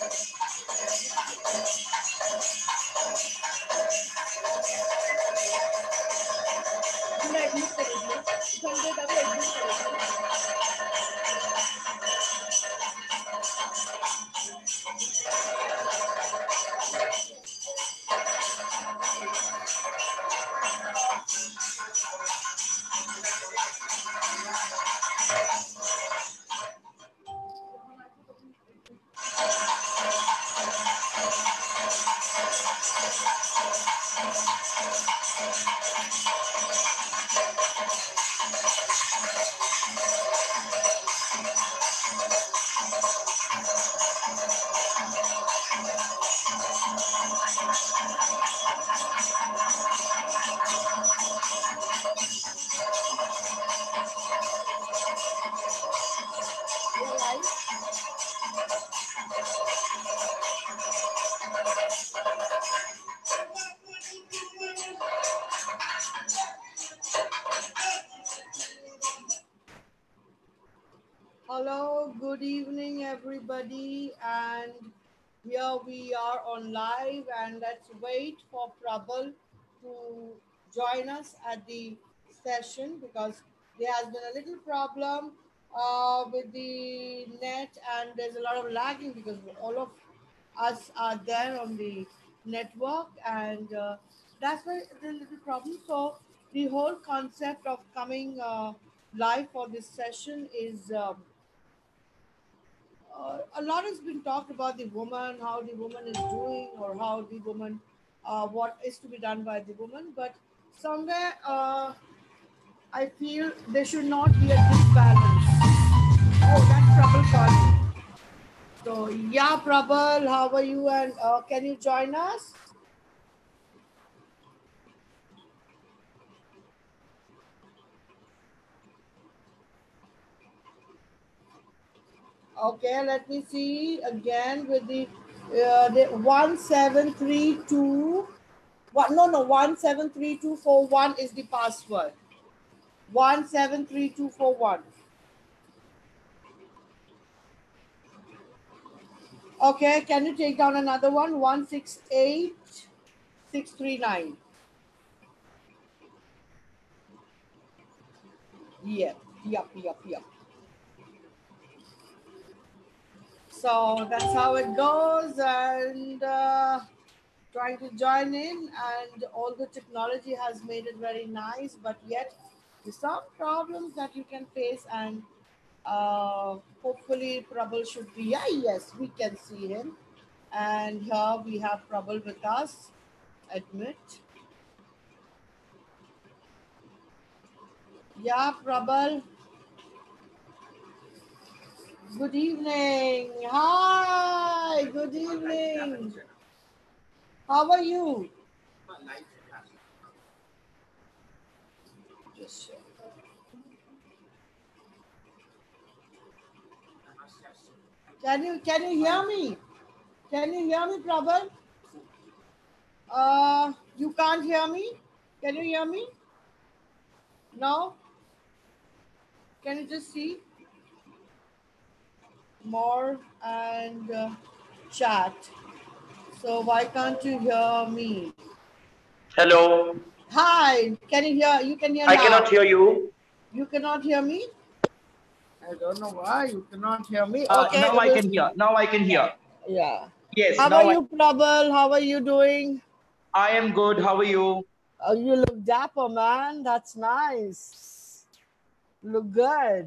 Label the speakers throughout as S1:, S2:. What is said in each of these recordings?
S1: Admit करेगी 100 अभी admit करेगी Hello, good evening, everybody, and here we are on live, and let's wait for Prabal to join us at the session because there has been a little problem with the net, and there's a lot of lagging because all of us are there on the network, and that's why there's a little problem. So the whole concept of coming live for this session is. A lot has been talked about the woman, how the woman is doing, or how the woman, what is to be done by the woman. But somewhere, I feel there should not be a disbalance. Oh, that's Prabal calling. So, yeah, Prabal, how are you? And can you join us? Okay, let me see again with the 1732. What? No, 173241 is the password. 173241. Okay, can you take down another one? 168639. Yep. So that's how it goes, and trying to join in, and all the technology has made it very nice, but yet there's some problems that you can face, and hopefully Prabal should be, yeah, yes, we can see him. And here we have Prabal with us. Admit. Yeah, Prabal. Good evening. Hi, good evening. How are you? Just share. Can you hear me? Can you hear me, Prabal? You can't hear me? Can you hear me? No? Can you just see more and chat? So why can't you hear me?
S2: Hello.
S1: Hi, can you hear? You can hear
S2: I
S1: now.
S2: cannot hear you.
S1: You cannot hear me? I don't know why you cannot hear me. Okay.
S2: Now I can hear. Now I can hear.
S1: Yeah.
S2: Yes.
S1: How
S2: now
S1: are you, Prabal? How are you doing?
S2: I am good. How are you?
S1: You look dapper, man. That's nice. Look good.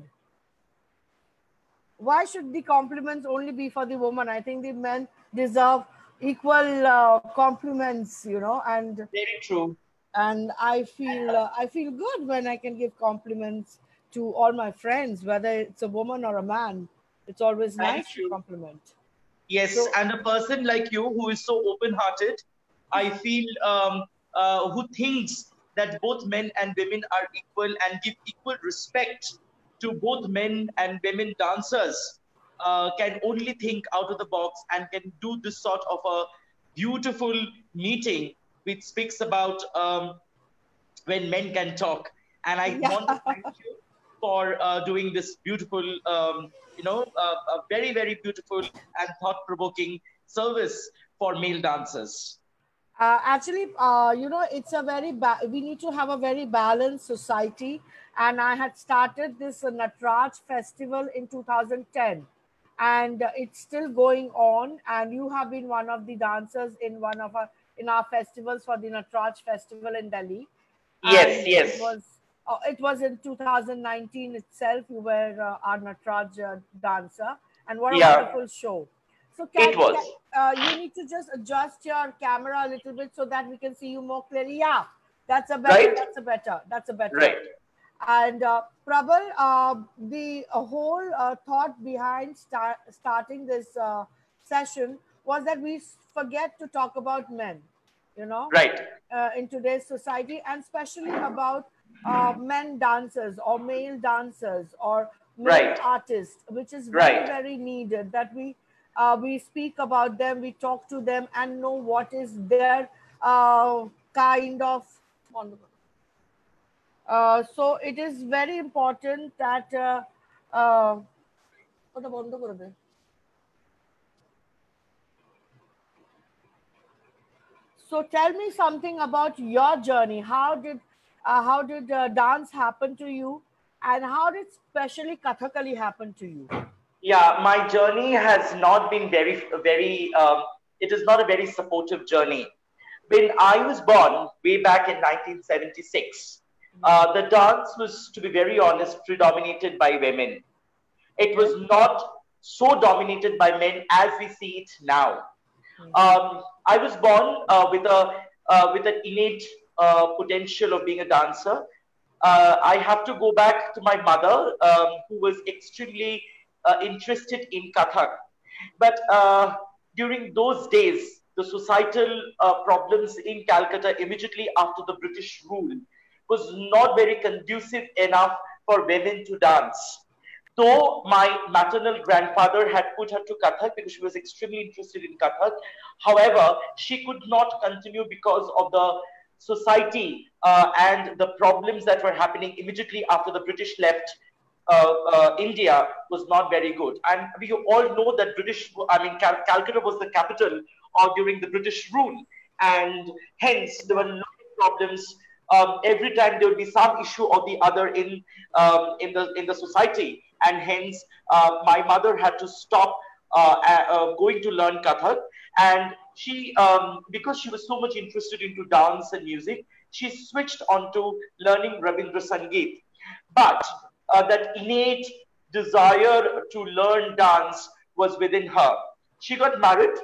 S1: Why should the compliments only be for the woman? I think the men deserve equal compliments, you know, and
S2: Very true.
S1: and I feel good when I can give compliments to all my friends, whether it's a woman or a man. It's always
S2: Very
S1: nice to
S2: true.
S1: compliment.
S2: Yes,
S1: So
S2: and a person like you who is so open-hearted, I feel, who thinks that both men and women are equal and give equal respect to both men and women dancers, can only think out of the box and can do this sort of a beautiful meeting which speaks about when men can talk. And I want to thank you. for doing this beautiful, a very, very beautiful and thought-provoking service for male dancers.
S1: Actually, it's a we need to have a very balanced society. And I had started this Natraj festival in 2010, and it's still going on. And you have been one of the dancers in one of our festivals for the Natraj festival in Delhi,
S2: Yes,
S1: and
S2: yes,
S1: it was in 2019 itself. You were our Natraj dancer, and what a
S2: yeah,
S1: wonderful show. So
S2: it was.
S1: you need to just adjust your camera a little bit so that we can see you more clearly. Yeah, that's a better.
S2: Right,
S1: That's a better. That's a better.
S2: right.
S1: And Prabal, the whole thought behind starting this session was that we forget to talk about men, you know,
S2: Right,
S1: in today's society, and especially about men dancers or male dancers or male
S2: right,
S1: artists, which is very,
S2: right.
S1: very needed that we speak about them, we talk to them, and know what is their kind of. So it is very important that uh, so tell me something about your journey. How did dance happen to you, and how did especially Kathakali happen to you?
S2: Yeah, my journey has not been very, it is not a very supportive journey. When I was born way back in 1976, the dance was, to be very honest, predominated by women. It
S1: Okay.
S2: was not so dominated by men as we see it now. I was born with an innate potential of being a dancer. I have to go back to my mother, who was extremely interested in Kathak. But during those days, the societal problems in Calcutta immediately after the British rule was not very conducive enough for women to dance. Though my maternal grandfather had put her to Kathak because she was extremely interested in Kathak, however, she could not continue because of the society and the problems that were happening immediately after the British left India was not very good. And we all know that Calcutta was the capital during the British rule. And hence, there were a lot of problems. Every time there would be some issue or the other in the society, and hence my mother had to stop going to learn Kathak, and she because she was so much interested into dance and music, she switched on to learning Rabindra Sangeet. But that innate desire to learn dance was within her. She got married,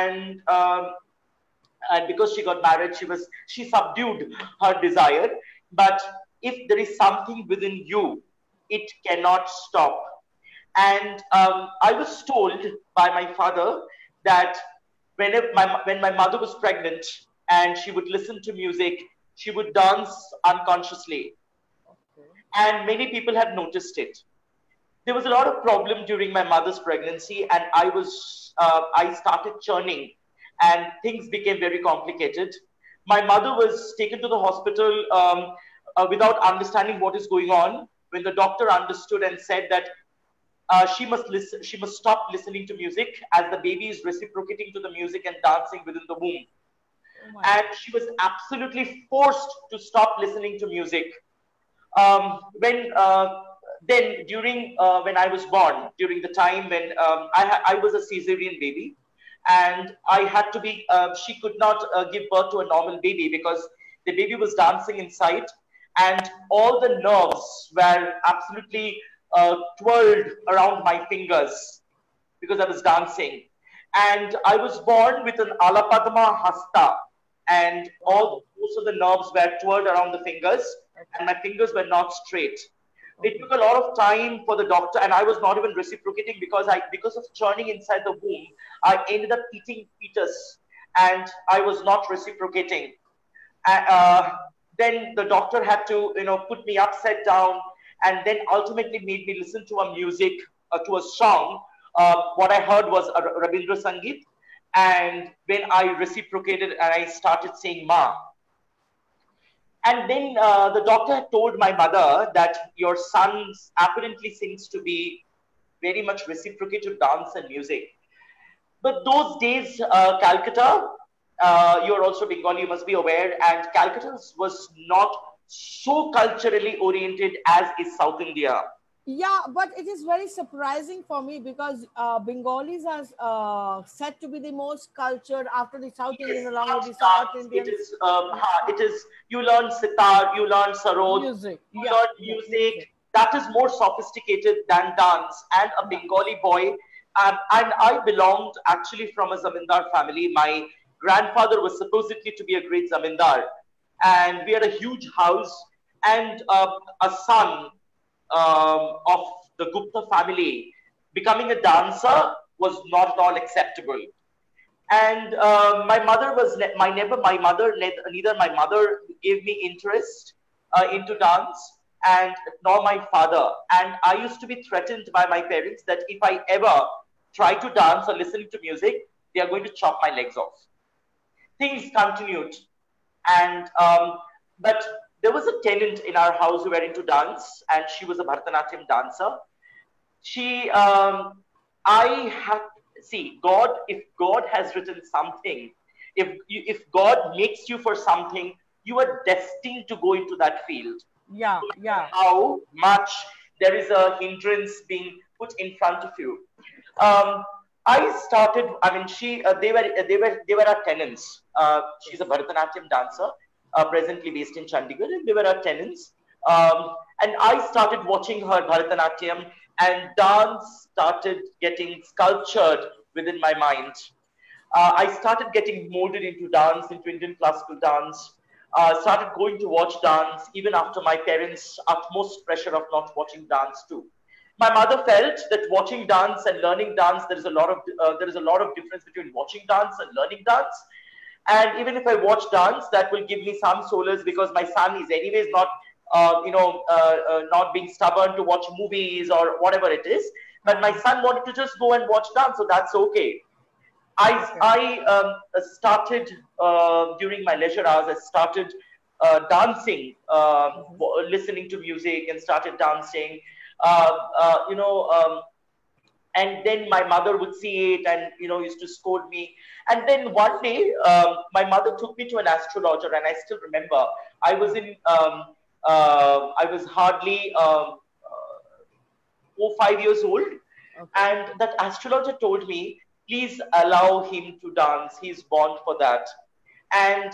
S2: and because she got married, she subdued her desire. But if there is something within you, it cannot stop. And I was told by my father that when my mother was pregnant and she would listen to music, she would dance unconsciously,
S1: Okay.
S2: and many people had noticed it. There was a lot of problem during my mother's pregnancy, and I started churning, and things became very complicated. My mother was taken to the hospital without understanding what is going on. When the doctor understood and said that she must stop listening to music as the baby is reciprocating to the music and dancing within the womb,
S1: Oh my
S2: and
S1: God.
S2: she was absolutely forced to stop listening to music. When Then during when I was born, during the time when I was a cesarean baby, and I had to be, she could not give birth to a normal baby because the baby was dancing inside, and all the nerves were absolutely twirled around my fingers because I was dancing. And I was born with an Alapadma hasta, and
S1: Wow.
S2: all most of the nerves were twirled around the fingers,
S1: Okay.
S2: and my fingers were not straight. It
S1: Okay.
S2: took a lot of time for the doctor, and I was not even reciprocating because of churning inside the womb. I ended up eating fetus, and I was not reciprocating. Uh, then the doctor had to, put me upside down, and then ultimately made me listen to a music, to a song. What I heard was a Rabindra Sangeet, and when I reciprocated and I started saying "Ma," And then the doctor had told my mother that your son apparently seems to be very much reciprocative dance and music. But those days, Calcutta, you're also Bengali, you must be aware, and Calcutta was not so culturally oriented as is South India.
S1: Yeah, but it is very surprising for me because Bengalis are said to be the most cultured after the South
S2: Yes,
S1: Indians, along with
S2: not
S1: the South
S2: dance. It
S1: Indians.
S2: is, it is, you learn sitar, you learn sarod,
S1: Music.
S2: you
S1: Yeah,
S2: learn
S1: yeah,
S2: music.
S1: music.
S2: That is more sophisticated than dance. And a
S1: Dance.
S2: Bengali boy, and I belonged actually from a zamindar family. My grandfather was supposedly to be a great zamindar. And we had a huge house and a son of the Gupta family becoming a dancer was not at all acceptable. And my mother was my never my mother neither my mother gave me interest into dance and nor my father. And I used to be threatened by my parents that if I ever try to dance or listening to music, they are going to chop my legs off. Things continued, and but there was a tenant in our house who were into dance, and she was a Bharatanatyam dancer. She I have see God. If God has written something, if God makes you for something, you are destined to go into that field,
S1: Yeah,
S2: no matter
S1: yeah.
S2: how much there is a hindrance being put in front of you. um, I started, I mean, they were our tenants. She's a Bharatanatyam dancer, presently based in Chandigarh, and they were our tenants. And I started watching her Bharatanatyam, and dance started getting sculptured within my mind. I started getting molded into dance, into Indian classical dance. Started going to watch dance even after my parents' utmost pressure of not watching dance too. My mother felt that watching dance and learning dance, there is a lot of difference between watching dance and learning dance. And even if I watch dance, that will give me some solace because my son is anyways not, not being stubborn to watch movies or whatever it is. But my son wanted to just go and watch dance, so that's okay.
S1: Okay.
S2: I started during my leisure hours. I started dancing, listening to music, and started dancing. Uh, you know, and then my mother would see it, and used to scold me. And then one day, my mother took me to an astrologer, and I still remember. I was in. I was hardly 4 5 years old,
S1: Okay.
S2: and that astrologer told me, please allow him to dance. He's born for that. And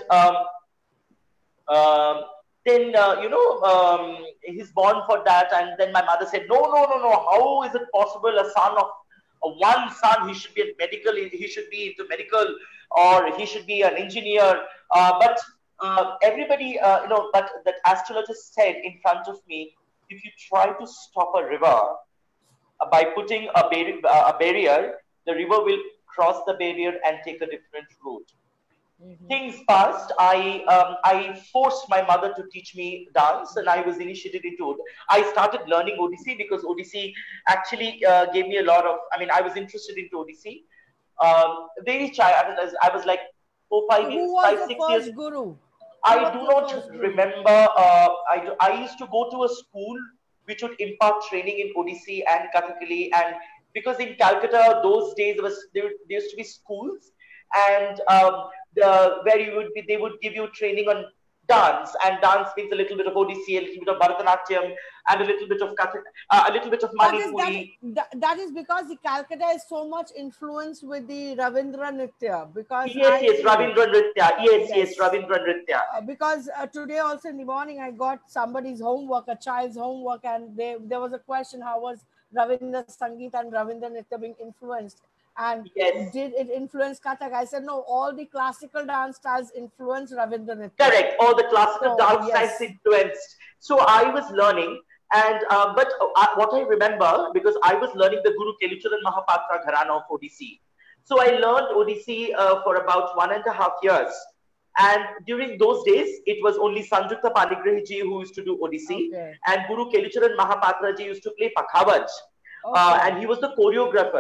S2: um, then, he's born for that. And then my mother said, no, no, no, no. How is it possible? A son of one son, he should be a medical, he should be into medical, or he should be an engineer. But everybody, but that astrologer said in front of me, if you try to stop a river, by putting a barrier, the river will cross the barrier and take a different route.
S1: Hmm.
S2: Things passed. I forced my mother to teach me dance, and I was initiated into. I started learning Odissi because Odissi actually gave me a lot of. I mean, I was interested into Odissi. Very child. I was like four,
S1: So,
S2: five years,
S1: who was
S2: five,
S1: the
S2: 6 years.
S1: first guru? Who
S2: I
S1: was
S2: do
S1: the
S2: not
S1: first guru?
S2: remember. I used to go to a school which would impart training in Odissi and Kathakali, and because in Calcutta those days there used to be schools, and where you would be, they would give you training on dance, and dance means a little bit of Odissi, a little bit of Bharatanatyam, and a little bit of a little bit of
S1: That is that,
S2: Manipuri.
S1: that is because the Calcutta is so much influenced with the Ravindra Nitya. Because
S2: Yes, yes, Ravindra Nritya. Yes, yes,
S1: yes,
S2: Ravindra Nritya.
S1: because today also in the morning I got somebody's homework, a child's homework, and there was a question: how was Ravindra Sangeet and Ravindra Nitya being influenced, and
S2: Yes.
S1: did it influence Kathak? I said no, all the classical dance styles influence Ravindra Nitya.
S2: Correct. All the classical
S1: So
S2: dance styles
S1: yes.
S2: influenced. So I was learning, and but what I remember, because I was learning the Guru Kelucharan Mahapatra Gharana of Odissi. So I learned Odissi for about 1.5 years. And during those days, it was only Sanjukta Panigrahi ji who used to do Odissi,
S1: Okay.
S2: and Guru Kelucharan Mahapatra ji used to play Pakhavaj,
S1: Okay.
S2: and he was the choreographer.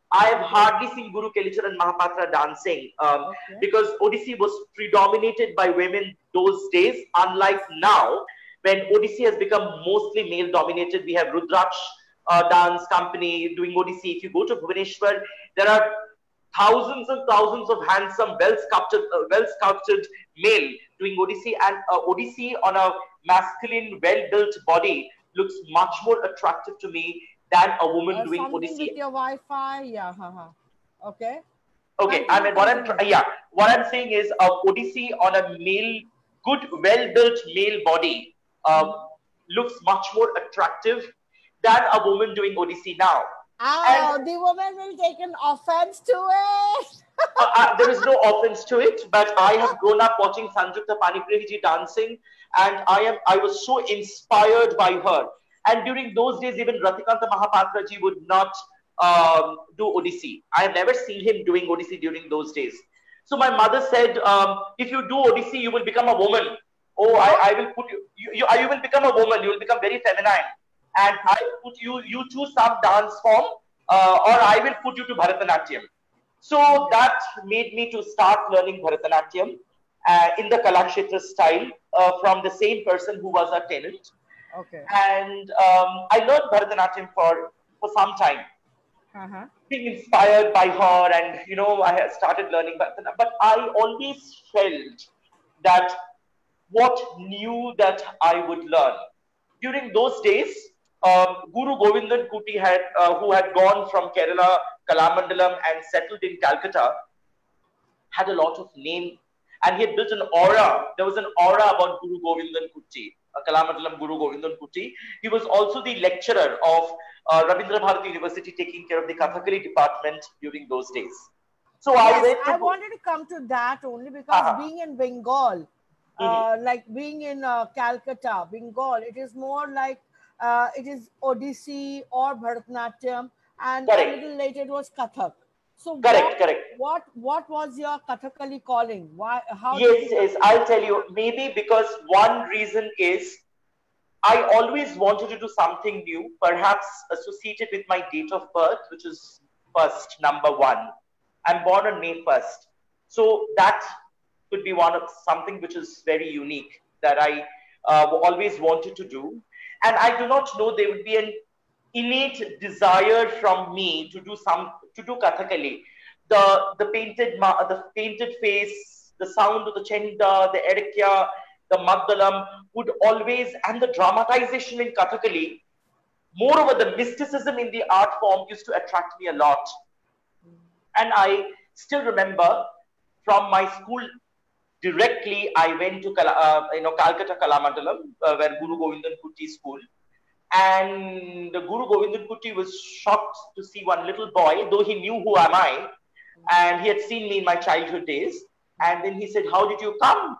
S2: I have hardly seen Guru Kelicharan Mahapatra dancing
S1: Okay.
S2: because Odissi was predominated by women those days, unlike now when Odissi has become mostly male dominated. We have Rudraksh dance company doing Odissi. If you go to Bhubaneswar, there are thousands and thousands of handsome, well sculpted male doing Odissi, and Odissi on a masculine, well-built body looks much more attractive to me than a woman doing
S1: Something with
S2: Odissi.
S1: your Wi-Fi. Yeah. Okay.
S2: Okay, I
S1: Continue.
S2: mean, what
S1: Continue.
S2: yeah, what I'm saying is, Odissi on a male, good, well-built male body looks much more attractive than a woman doing Odissi now. And
S1: Oh, the woman will take an offense to it.
S2: there is no offense to it, but I have grown up watching Sanjukta Panigrahi dancing, and I was so inspired by her. And during those days, even Ratikanta Mahapatra ji would not do Odissi. I have never seen him doing Odissi during those days. So my mother said, if you do Odissi, you will become a woman. Oh, I will put you will become a woman. You will become very feminine, and I put you choose some dance form, or I will put you to Bharatanatyam. So that made me to start learning Bharatanatyam in the Kalakshetra style from the same person who was a tenant.
S1: Okay.
S2: And I learned Bharatanatyam for some time,
S1: Uh-huh.
S2: being inspired by her, and I had started learning Bharatanatyam. But I always felt that what new that I would learn. During those days, Guru Govindan Kuti who had gone from Kerala, Kalamandalam, and settled in Calcutta, had a lot of name, and he had built an aura. There was an aura about Guru Govindan Kuti, Kalamandalam Guru Govindan Kuti. He was also the lecturer of Rabindra Bharati University, taking care of the Kathakali department during those days. So I
S1: Yes,
S2: went
S1: I
S2: to.
S1: wanted to come to that only because
S2: Uh-huh.
S1: being in Bengal,
S2: Mhm.
S1: like being in Calcutta, Bengal, it is more like it is Odissi or Bharatanatyam, and a
S2: Correct,
S1: little later it was Kathak. So
S2: correct, correct.
S1: what was your Kathakali calling? Why? How did
S2: Yes,
S1: you?
S2: yes, I'll tell you. Maybe because one reason is I always wanted to do something new, perhaps associated with my date of birth, which is first, number one. I'm born on May 1st. So that could be one of something which is very unique that I always wanted to do. And I do not know there would be an innate desire from me to do Kathakali. The painted face, the sound of the chenda, the erekya, the Magdalam would always, and the dramatization in Kathakali, moreover, the mysticism in the art form used to attract me a lot. And I still remember from my school directly, I went to Calcutta Kalamandalam, where Guru Govindan Kuti school. And the Guru Govindan Kuti was shocked to see one little boy, though he knew who am I, and he had seen me in my childhood days. And then he said, "How did you come?"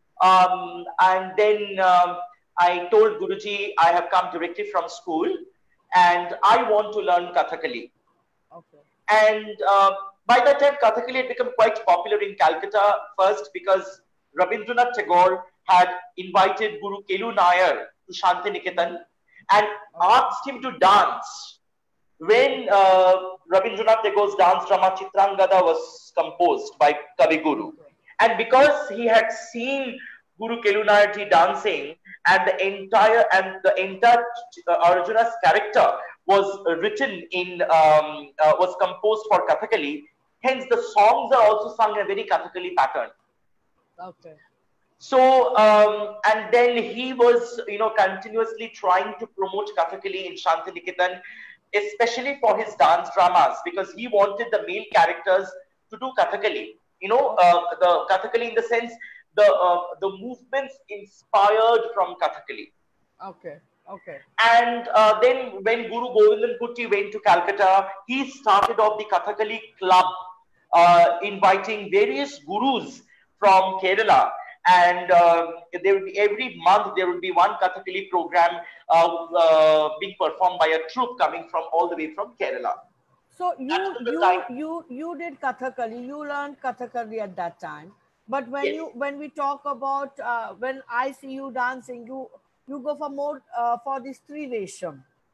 S2: And then I told Guruji, I have come directly from school and I want to learn Kathakali.
S1: Okay.
S2: And by that time, Kathakali had become quite popular in Calcutta, first because Rabindranath Tagore had invited Guru Kelu Nair to Shantiniketan and asked him to dance when Rabindranath Tagore's dance drama Chitrangada was composed by Kavi Guru. And because he had seen Guru Kelu Nair ji dancing, and the entire Arjuna's character was written was composed for Kathakali. Hence, the songs are also sung in a very Kathakali pattern.
S1: Okay.
S2: So, and then he was, continuously trying to promote Kathakali in Shantiniketan, especially for his dance dramas, because he wanted the male characters to do Kathakali. The Kathakali in the sense, the movements inspired from Kathakali.
S1: Okay. Okay.
S2: And then when Guru Govindan Kuti went to Calcutta, he started off the Kathakali club, inviting various gurus from Kerala. And there would be every month there would be one Kathakali program being performed by a troupe coming from all the way from Kerala.
S1: So
S2: That was the time.
S1: you did Kathakali. You learned Kathakali at that time. But
S2: Yes.
S1: when we talk about when I see you dancing, you go for more for this Trivesham.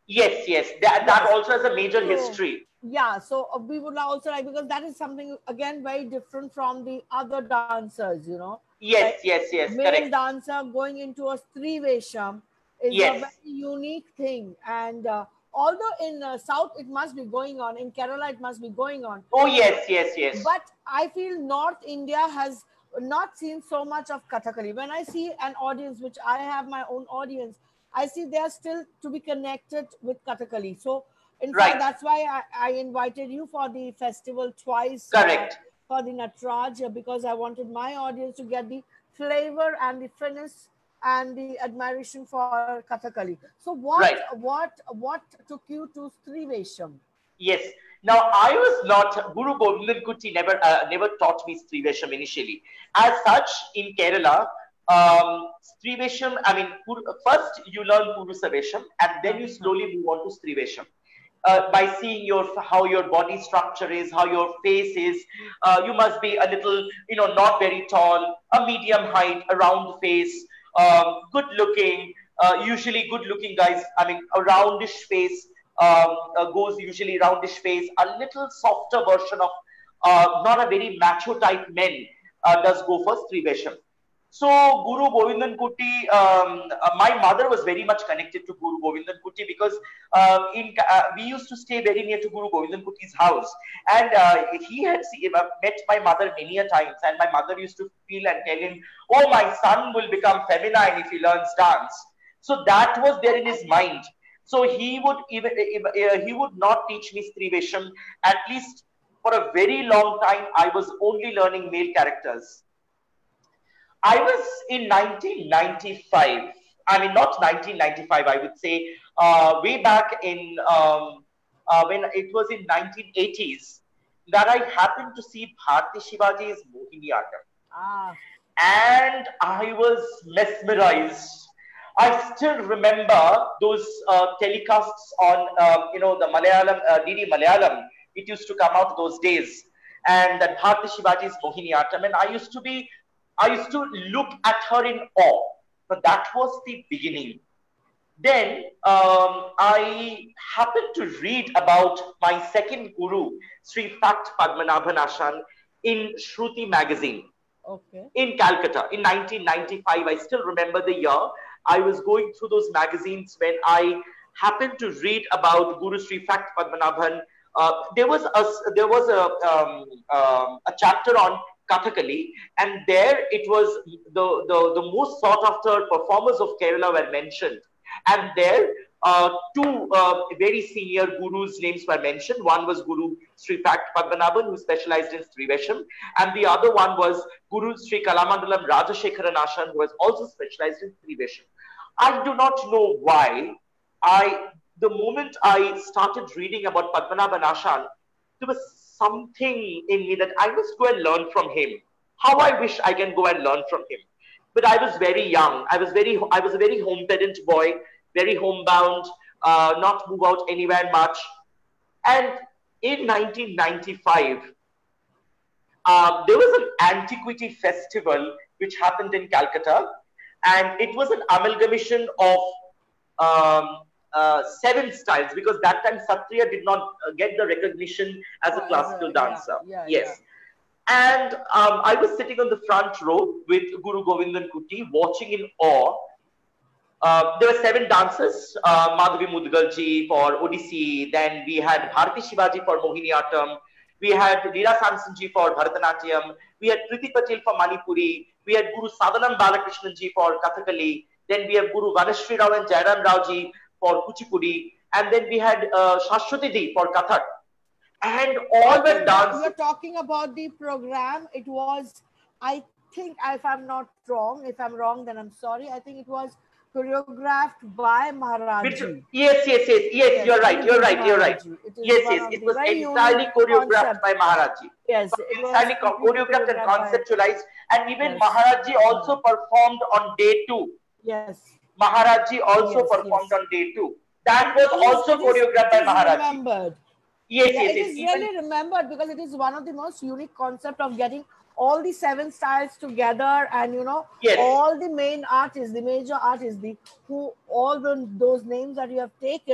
S2: Yes, yes. That
S1: Yes.
S2: also has a major
S1: So,
S2: history.
S1: yeah, so we would also like, because that is something again very different from the other dancers, you know, like
S2: Yes, yes, yes.
S1: male
S2: Correct.
S1: dancer going into a Stree Vesham is a
S2: Yes.
S1: very unique thing. And although in South it must be going on, in Kerala it must be going on,
S2: Oh, yes, yes, yes.
S1: but I feel North India has not seen so much of Kathakali. When I see an audience, which I have my own audience, I see they are still to be connected with Kathakali. So, in fact,
S2: Right.
S1: that's why I invited you for the festival twice
S2: Correct.
S1: for the Natraj, because I wanted my audience to get the flavor and the finesse and the admiration for Kathakali. So,
S2: Right.
S1: what took you to Strivesham?
S2: Yes. Now, I was not, Guru Govindan Kuti never taught me Strivesham initially. As such, in Kerala, Strivesham, I mean, first you learn Purusavesham and then you slowly move on to Strivesham. By seeing how your body structure is, how your face is, you must be a little, not very tall, a medium height, a round face, good looking, usually good looking guys. I mean, a roundish face goes usually roundish face, a little softer version of not a very macho type men does go for Strivesham. So Guru Govindan Kuti, my mother was very much connected to Guru Govindan Kuti because we used to stay very near to Guru Govindan Kuti's house, and he had met my mother many a times, and my mother used to feel and tell him, "Oh, my son will become feminine if he learns dance." So that was there in his mind. So he would not teach me Strivesham. At least for a very long time, I was only learning male characters. I was in 1995. I mean, not 1995, I would say, way back in when it was in 1980s that I happened to see Bharti Shivaji's Mohiniyattam.
S1: Ah,
S2: And I was mesmerized. I still remember those telecasts on, the Malayalam, DD Malayalam. It used to come out those days. And that Bharti Shivaji's Mohiniyattam. And I used to look at her in awe. But that was the beginning. Then I happened to read about my second guru, Sri Fat Padmanabhan Ashan, in Shruti magazine
S1: okay.
S2: in Calcutta in 1995. I still remember the year. I was going through those magazines when I happened to read about Guru Sri Fat Padmanabhan. There was a chapter on Kathakali, and there it was the most sought after performers of Kerala were mentioned, and there two very senior gurus' names were mentioned. One was Guru Sri Fat Padmanabhan, who specialized in Strivesham, and the other one was Guru Sri Kalamandalam Rajashekharan Ashan, who has also specialized in Strivesham. I do not know why. The moment I started reading about Padmanabhan Ashan, there was something in me that I must go and learn from him. How I wish I can go and learn from him. But I was very young. I was a very home-pedant boy, very homebound, not move out anywhere much. And in 1995, there was an antiquity festival which happened in Calcutta, and it was an amalgamation of seven styles because that time Satriya did not get the recognition as a
S1: Oh,
S2: classical
S1: yeah,
S2: dancer.
S1: yeah,
S2: Yes.
S1: yeah.
S2: And I was sitting on the front row with Guru Govindan Kuti, watching in awe. There were seven dancers, Madhavi Mudgalji for Odissi, then we had Bharati Shivaji for Mohiniyattam, we had Leela Samsonji for Bharatanatyam, we had Priti Patil for Manipuri, we had Guru Sadhanam Balakrishnan for Kathakali, then we have Guru Vanashri Rao and Jairam Raoji for Kuchipudi, and then we had Shashwati Di for Kathak. And all
S1: I
S2: were
S1: think
S2: dancing.
S1: you're talking about the program. It was, I think, if I'm not wrong, if I'm wrong, then I'm sorry. I think it was choreographed by Maharajji.
S2: Yes, you're right, you're right, you're right.
S1: Maharajji. It is
S2: Yes,
S1: one
S2: yes,
S1: of
S2: it
S1: the
S2: was
S1: very unique
S2: entirely choreographed
S1: concept.
S2: by Maharajji.
S1: Yes,
S2: It
S1: it
S2: was
S1: was
S2: entirely
S1: completely
S2: choreographed and
S1: by.
S2: conceptualized, and even
S1: Yes.
S2: Maharajji also performed on day two.
S1: Yes.
S2: Maharajji also
S1: Yes,
S2: performed
S1: yes.
S2: on day two. That was
S1: It is,
S2: also choreographed by Maharajji.
S1: remembered.
S2: Yes,
S1: Yeah,
S2: yes,
S1: it
S2: yes.
S1: is
S2: Even
S1: really remembered because it is one of the most unique concept of getting all the seven styles together, and
S2: yes,
S1: all the main artists, the major artists, the who all those names that you have taken,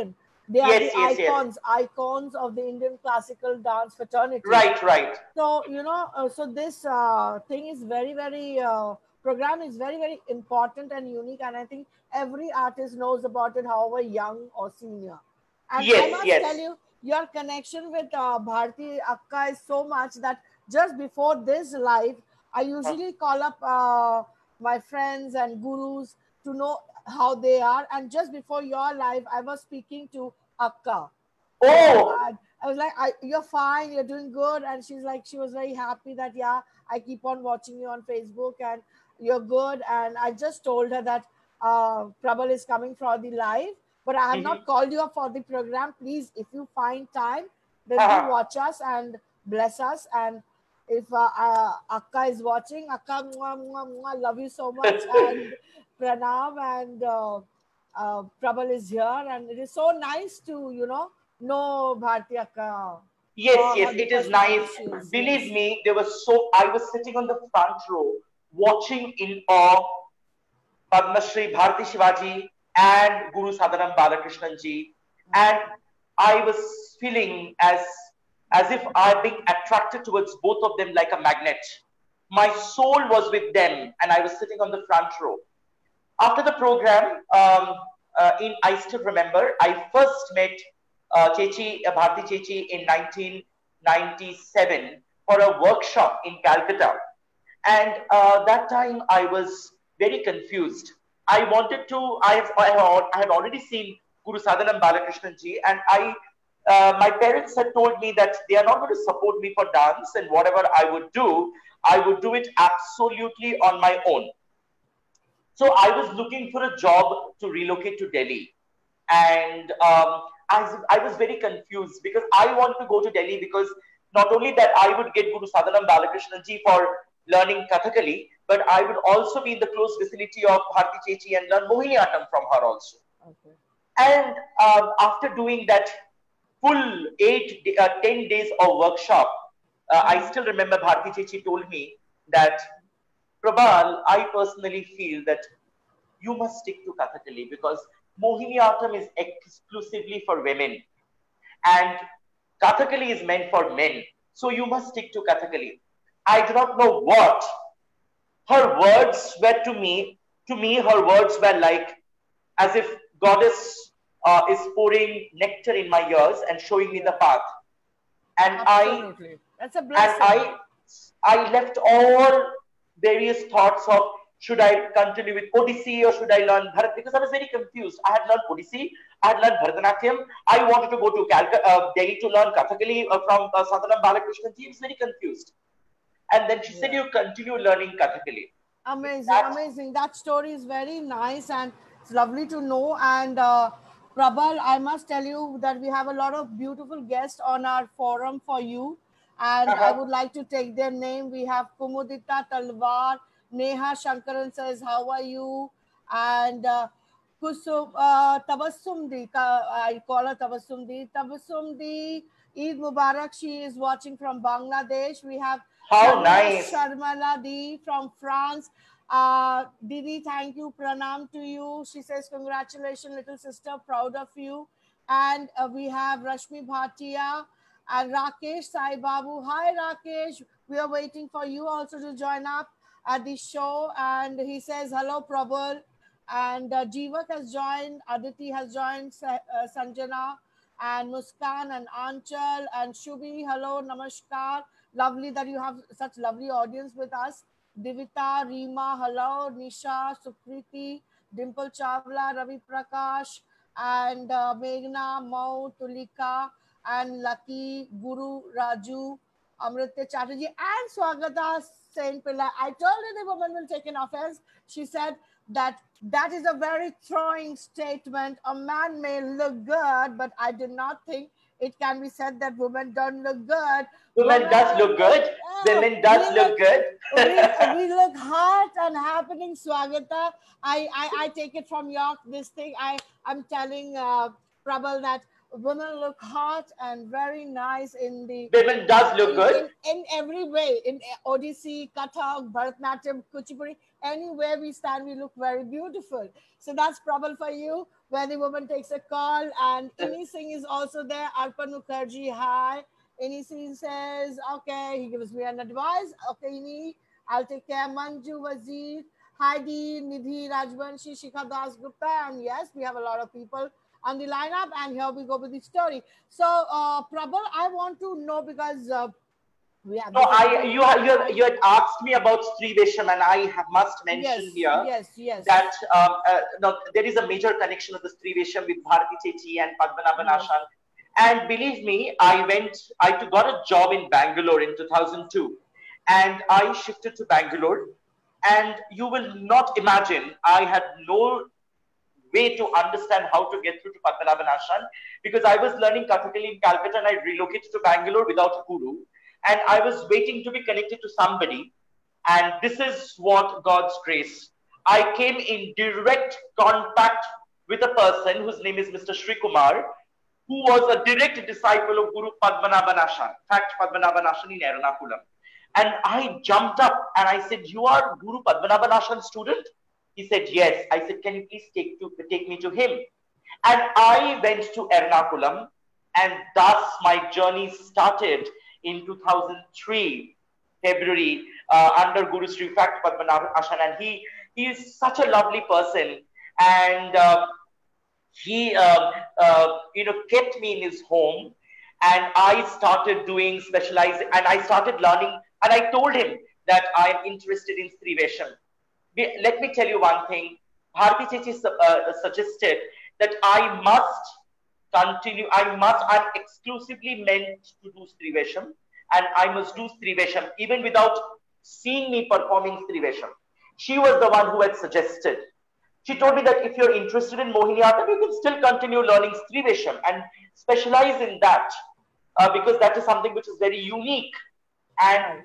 S1: They are
S2: Yes,
S1: the
S2: yes, yes.
S1: icons of the Indian classical dance fraternity.
S2: Right, right.
S1: So, so this thing is very, very, program is very, very important and unique. And I think every artist knows about it, however young or senior. And I
S2: Yes,
S1: must tell
S2: yes.
S1: you, your connection with Bharti Akka is so much that just before this live, I
S2: Huh.
S1: usually call up my friends and gurus to know how they are. And just before your live, I was speaking to Akka.
S2: Oh,
S1: I was like, you're fine, you're doing good. And she's like, she was very happy that, yeah, I keep on watching you on Facebook and you're good. And I just told her that Prabal is coming for the live, but I have
S2: mhm.
S1: not called you up for the program. Please, if you find time, then do
S2: Haha.
S1: watch us and bless us. And if Akka is watching, Akka, mwah, mwah, mwah, love you so much. And Pranav and Prabal is here. And it is so nice to, know Bharti Akka
S2: Yes,
S1: for
S2: yes,
S1: the
S2: it is nice.
S1: personality she is.
S2: Believe
S1: Yes.
S2: me, I was sitting on the front row watching in awe Padma Shri Bharati Shivaji and Guru Sadhanam Balakrishnan ji. And I was feeling as if I'm being attracted towards both of them like a magnet. My soul was with them, and I was sitting on the front row. After the program, I still remember, I first met Bharti Chechi in 1997 for a workshop in Calcutta. And that time I was very confused. I wanted to, I have already seen Guru Sadhanam Balakrishnan ji, and my parents had told me that they are not going to support me for dance, and whatever I would do it absolutely on my own. So I was looking for a job to relocate to Delhi. And I was very confused because I want to go to Delhi because not only that I would get Guru Sadhanam Balakrishnan ji for learning Kathakali, but I would also be in the close vicinity of Bharti Chechi and learn Mohiniyattam from her also.
S1: Okay.
S2: And after doing that full 10 days of workshop, I still remember Bharti Chechi told me that, Prabal, I personally feel that you must stick to Kathakali because Mohiniyattam is exclusively for women and Kathakali is meant for men. So you must stick to Kathakali. I do not know what. Her words were her words were like as if goddess is pouring nectar in my ears and showing me the path. And
S1: Absolutely. That's a
S2: and
S1: blessing.
S2: I left all various thoughts of should I continue with Odissi or should I learn Bharat because I was very confused. I had learned Odissi, I had learned Bharatanatyam. I wanted to go to Delhi to learn Kathakali from Sadhanam Balakrishnan ji. I was very confused. And then she said,
S1: Yeah.
S2: "You continue learning Kathakali."
S1: Amazing,
S2: That
S1: amazing. That story is very nice and it's lovely to know. And Prabal, I must tell you that we have a lot of beautiful guests on our forum for you. And I would like to take their name. We have Kumudita Talwar, Neha Shankaran says, how are you? And Tabassumdi, I call her Tabassumdi. Tabassumdi, Eid Mubarak. She is watching from Bangladesh. We have
S2: how
S1: Sharmila
S2: nice.
S1: Sharmala Di from France. Didi, thank you. Pranam to you. She says, congratulations, little sister. Proud of you. And we have Rashmi Bhatia and Rakesh Sai Babu. Hi, Rakesh. We are waiting for you also to join up at the show. And he says, hello, Prabal. And Jeevak has joined. Aditi has joined. Sanjana and Muskan and Anchal and Shubhi. Hello, namaskar. Lovely that you have such lovely audience with us. Divita, Reema, hello, Nisha, Sukriti, Dimple Chawla, Ravi Prakash, and Meghna, Mau, Tulika, and Lucky, Guru, Raju, Amrita Chatterjee, and Swagata Saint Pillai. I told you the woman will take an offense. She said that is a very throwing statement. A man may look good, but I do not think it can be said that women don't look good.
S2: Women does look good. Women does look good.
S1: We look hot and happening, Swagata. I take it from your this thing. I'm telling Prabal that women look hot and very nice in the
S2: Women does look good.
S1: in every way, in Odissi, Kathak, Bharatanatyam, Kuchipudi, anywhere we stand, we look very beautiful. So that's Prabal for you, where the woman takes a call. And Ini Singh is also there. Arpan Mukherjee, hi. Ini Singh says, okay, he gives me an advice. Okay, Ini, I'll take care. Manju Wazir, Heidi, Nidhi Rajbanshi, Shikha Das Gupta. And yes, we have a lot of people on the lineup, and here we go with the story. So, Prabal, I want to know because we have.
S2: No, you had asked me about Sri Vesham, and I must mention here that no, there is a major connection of the Sri Vesham with Bharati Chechi and Padmanabhan Ashan. And believe me, I got a job in Bangalore in 2002, and I shifted to Bangalore. And you will not imagine, I had no way to understand how to get through to Padmanabhan Ashan, because I was learning Kathakali in Calcutta and I relocated to Bangalore without a guru. And I was waiting to be connected to somebody. And this is what God's grace. I came in direct contact with a person whose name is Mr. Sri Kumar, who was a direct disciple of Guru Padmanabhan Ashan. In fact, Padmanabhan Ashan in Ernakulam. And I jumped up and I said, "You are Guru Padmanabhan Ashan's student?" He said, "Yes." I said, "Can you please take me to him?" And I went to Ernakulam, and thus my journey started in 2003, February, under Guru Sri Fact Padmanabhan Ashan. And he is such a lovely person. And he kept me in his home, and I started doing specializing, and I started learning, and I told him that I am interested in Sri Vesham. Let me tell you one thing. Bharati Chechi suggested that I must continue, I'm exclusively meant to do Sri Vesham, and I must do Sri Vesham even without seeing me performing Sri Vesham. She was the one who had suggested. She told me that if you're interested in Mohiniyattam, you can still continue learning Sri Vesham and specialize in that, because that is something which is very unique, and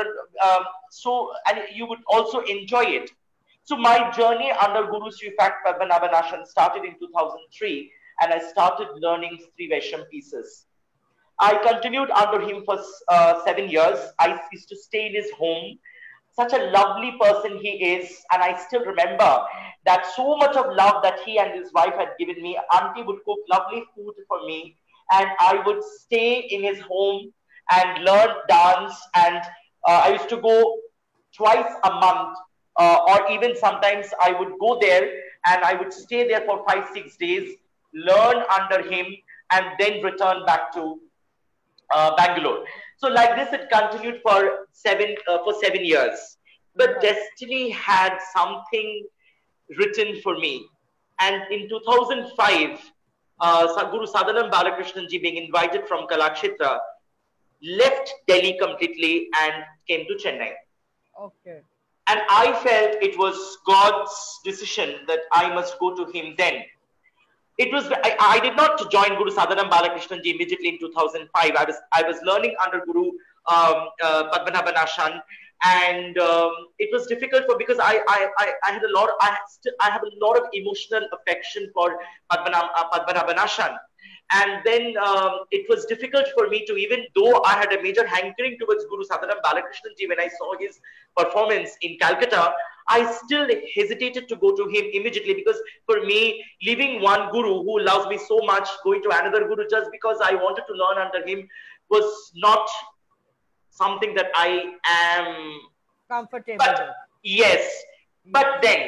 S2: and you would also enjoy it. So my journey under Guru Sri Fact Padmanabhan Ashan started in 2003, and I started learning Sri Vesham pieces. I continued under him for 7 years. I used to stay in his home. Such a lovely person he is, and I still remember that so much of love that he and his wife had given me. Auntie would cook lovely food for me, and I would stay in his home and learn dance. And I used to go twice a month, or even sometimes I would go there and I would stay there for 5-6 days, learn under him, and then return back to Bangalore. So like this, it continued for 7 years. But destiny had something written for me. And in 2005, Guru Sadhanam Balakrishnan ji, being invited from Kalakshetra, left Delhi completely and came to Chennai.
S1: Okay.
S2: And I felt it was God's decision that I must go to him then. It was, I did not join Guru Sadhanam Balakrishnan ji immediately in 2005. I was learning under Guru Padmanabhan Ashan, and it was difficult because I had a lot. I have a lot of emotional affection for Padmanabhan Ashan, and then it was difficult for me to, even though I had a major hankering towards Guru Sadhanam Balakrishnan ji when I saw his performance in Calcutta, I still hesitated to go to him immediately, because for me, leaving one guru who loves me so much, going to another guru just because I wanted to learn under him, was not something that I am
S1: comfortable.
S2: But yes, but then,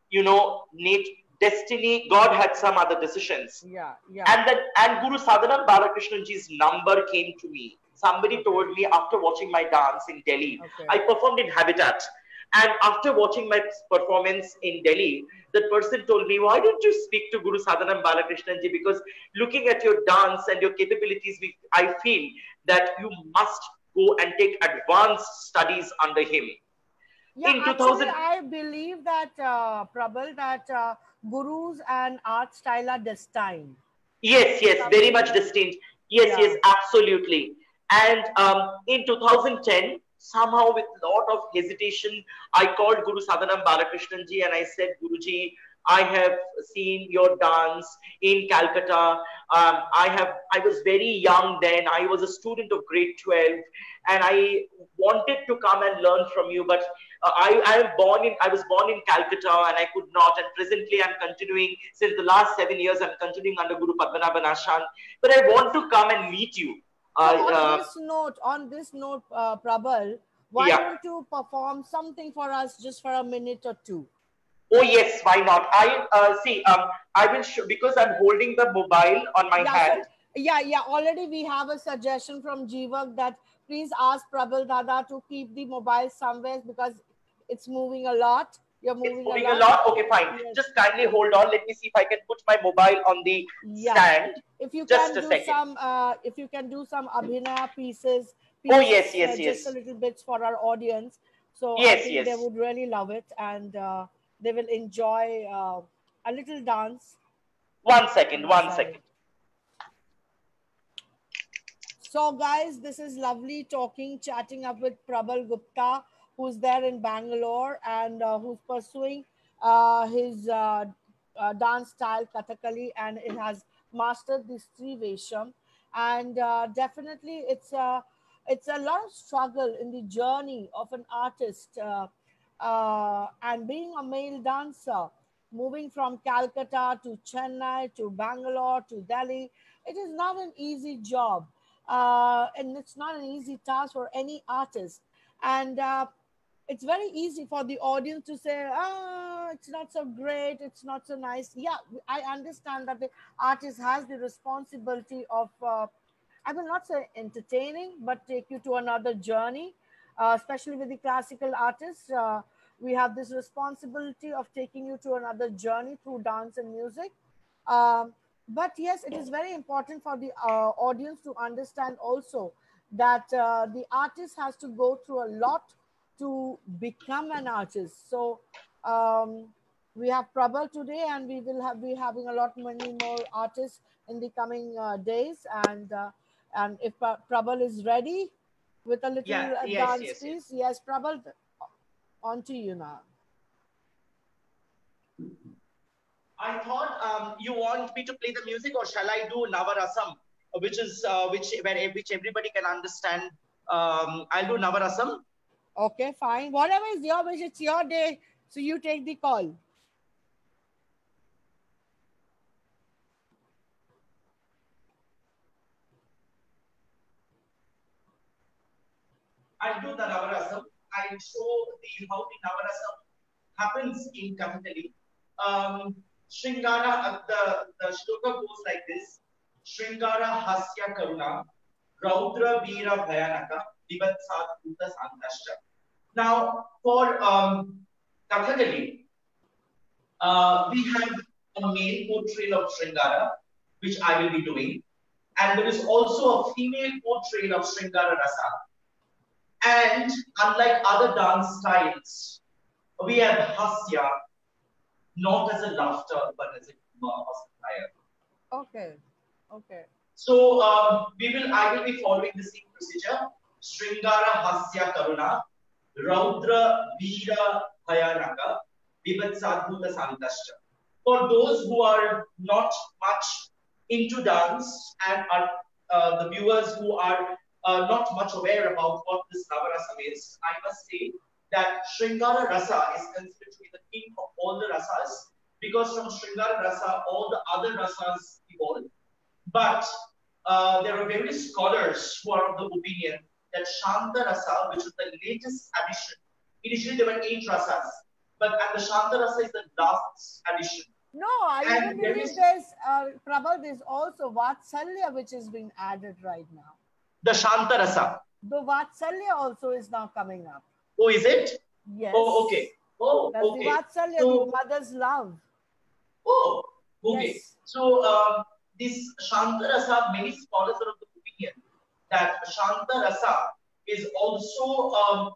S2: destiny, God had some other decisions.
S1: Yeah.
S2: And Guru Sadhanam Balakrishnan ji's number came to me. Somebody told me after watching my dance in Delhi.
S1: Okay.
S2: I performed in Habitat. And after watching my performance in Delhi, that person told me, "Why don't you speak to Guru Sadhanam Balakrishnan ji? Because looking at your dance and your capabilities, I feel that you must go and take advanced studies under him."
S1: Yeah, in 2000, actually, I believe that, Prabal, that gurus and art style are destined.
S2: Yes, very much destined. Yes, absolutely. And in 2010, somehow with a lot of hesitation, I called Guru Sadhanam Balakrishnan ji and I said, "Guruji, I have seen your dance in Calcutta. I was very young then. I was a student of grade 12, and I wanted to come and learn from you, but I was born in Calcutta, and I could not. And presently, I'm continuing since the last 7 years. I'm continuing under Guru Padmanabhan Ashan, but I want
S1: Yes.
S2: to come and meet you.
S1: So
S2: Uh, uh,
S1: on this note, Prabal, why
S2: yeah.
S1: don't you perform something for us just for a minute or two?
S2: Oh yes, why not? I see. I will show because I'm holding the mobile on my
S1: Yeah,
S2: hand.
S1: so yeah. Already we have a suggestion from Jeevak that please ask Prabal Dada to keep the mobile somewhere because it's moving a lot. You're
S2: It's
S1: moving a
S2: moving a
S1: lot.
S2: lot. Okay, fine.
S1: Yes.
S2: Just kindly hold on. Let me see if I can put my mobile on the
S1: Yeah.
S2: stand.
S1: If you
S2: Just
S1: can
S2: a
S1: do
S2: second.
S1: some, Abhinaya
S2: Oh
S1: pieces,
S2: yes, yes,
S1: just a
S2: yes,
S1: little bits for our audience. So I
S2: yes,
S1: think they
S2: yes.
S1: would really love it, and they will enjoy a little dance
S2: One
S1: from
S2: second.
S1: our
S2: One
S1: side.
S2: second.
S1: So, guys, this is lovely chatting up with Prabal Gupta, who's there in Bangalore and who's pursuing his dance style Kathakali, and it has mastered this Trivesham. And definitely, it's a lot of struggle in the journey of an artist, and being a male dancer, moving from Calcutta to Chennai to Bangalore to Delhi. It is not an easy job, and it's not an easy task for any artist. And it's very easy for the audience to say, "Ah, it's not so great, it's not so nice." Yeah, I understand that the artist has the responsibility of, I will not say entertaining, but take you to another journey. Especially with the classical artists, we have this responsibility of taking you to another journey through dance and music. Um, but yes, it is very important for the audience to understand also that the artist has to go through a lot to become an artist. So we have Prabal today, and we will be having a lot many more artists in the coming days. And if Prabal is ready with a
S2: Yeah.
S1: little
S2: Yes.
S1: dance,
S2: Yes. Yes.
S1: please. Yes, Prabal, on to you now.
S2: I thought you want me to play the music, or shall I do Navarasam, which everybody can understand. I'll do Navarasam.
S1: Okay, fine. Whatever is your wish, it's your day. So you take the call.
S2: I'll do the Navarasam. I'll show how the Navarasam happens in Kathakali. Shringara, the shloka goes like this: Shringara Hasya Karuna, Raudra Veera Bhayanaka, Vivatsat Bhuta Santascha. Now, for Kathakali, we have a male portrayal of Shringara, which I will be doing, and there is also a female portrayal of Shringara Rasa. And unlike other dance styles, we have Hasya not as a laughter but as a humor or satire.
S1: Okay. Okay.
S2: So I will be following the same procedure. Shringara Hasya Karuna, Raudra Veera Bhayanaka, Vivatsadbhuta Santascha. For those who are not much into dance and are the viewers who are not much aware about what this Navarasam is, I must say that Shringara Rasa is considered to be the king of all the rasas, because from Shringara Rasa all the other rasas evolve. But there are various scholars who are of the opinion that Shanta Rasa, which is the latest addition, initially there were 8 rasas, but and the Shanta Rasa is the last addition.
S1: No, I even
S2: And there
S1: believe
S2: is
S1: there's Prabal, there's also Vatsalya which is being added right now.
S2: the Shanta Rasa.
S1: The Vatsalya also is now coming up.
S2: Oh, is it?
S1: Yes.
S2: Oh, okay. Oh,
S1: That's the
S2: okay.
S1: Vatsalya, the
S2: So,
S1: mother's love.
S2: oh, okay.
S1: Yes.
S2: So, this Shanta Rasa, many scholars are of the opinion that Shanta Rasa is also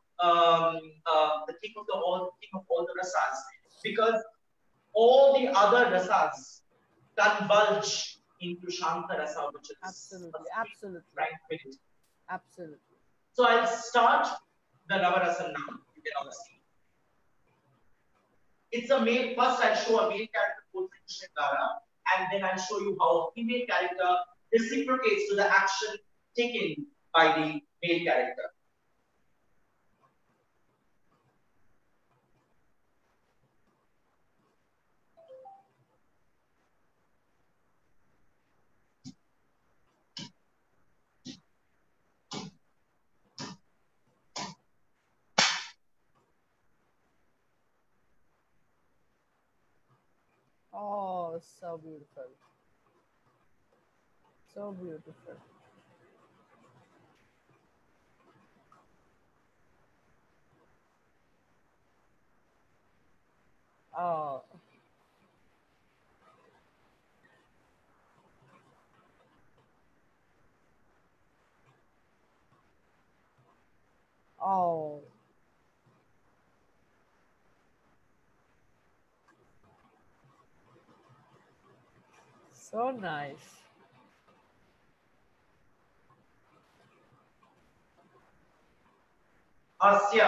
S2: the king of all the rasas, because all the other rasas converge into Shanta Rasa, which is
S1: Absolutely.
S2: a
S1: Absolutely.
S2: tranquility.
S1: Absolutely.
S2: So I'll start the Navarasam now. You can all see. It's a male. First, I'll show a male character portrait to Shringara, and then I'll show you how a female character reciprocates to the action taken by the male character.
S1: Oh, so beautiful. So beautiful. Oh, oh, so nice.
S2: Asya.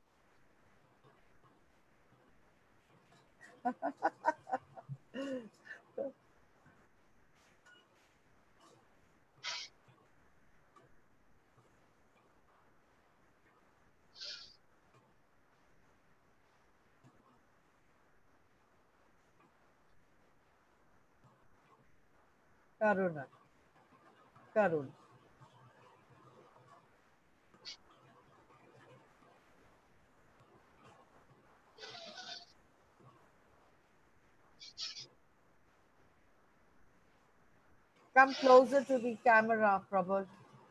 S1: Karuna, Karun. Come closer to the camera, Prabal.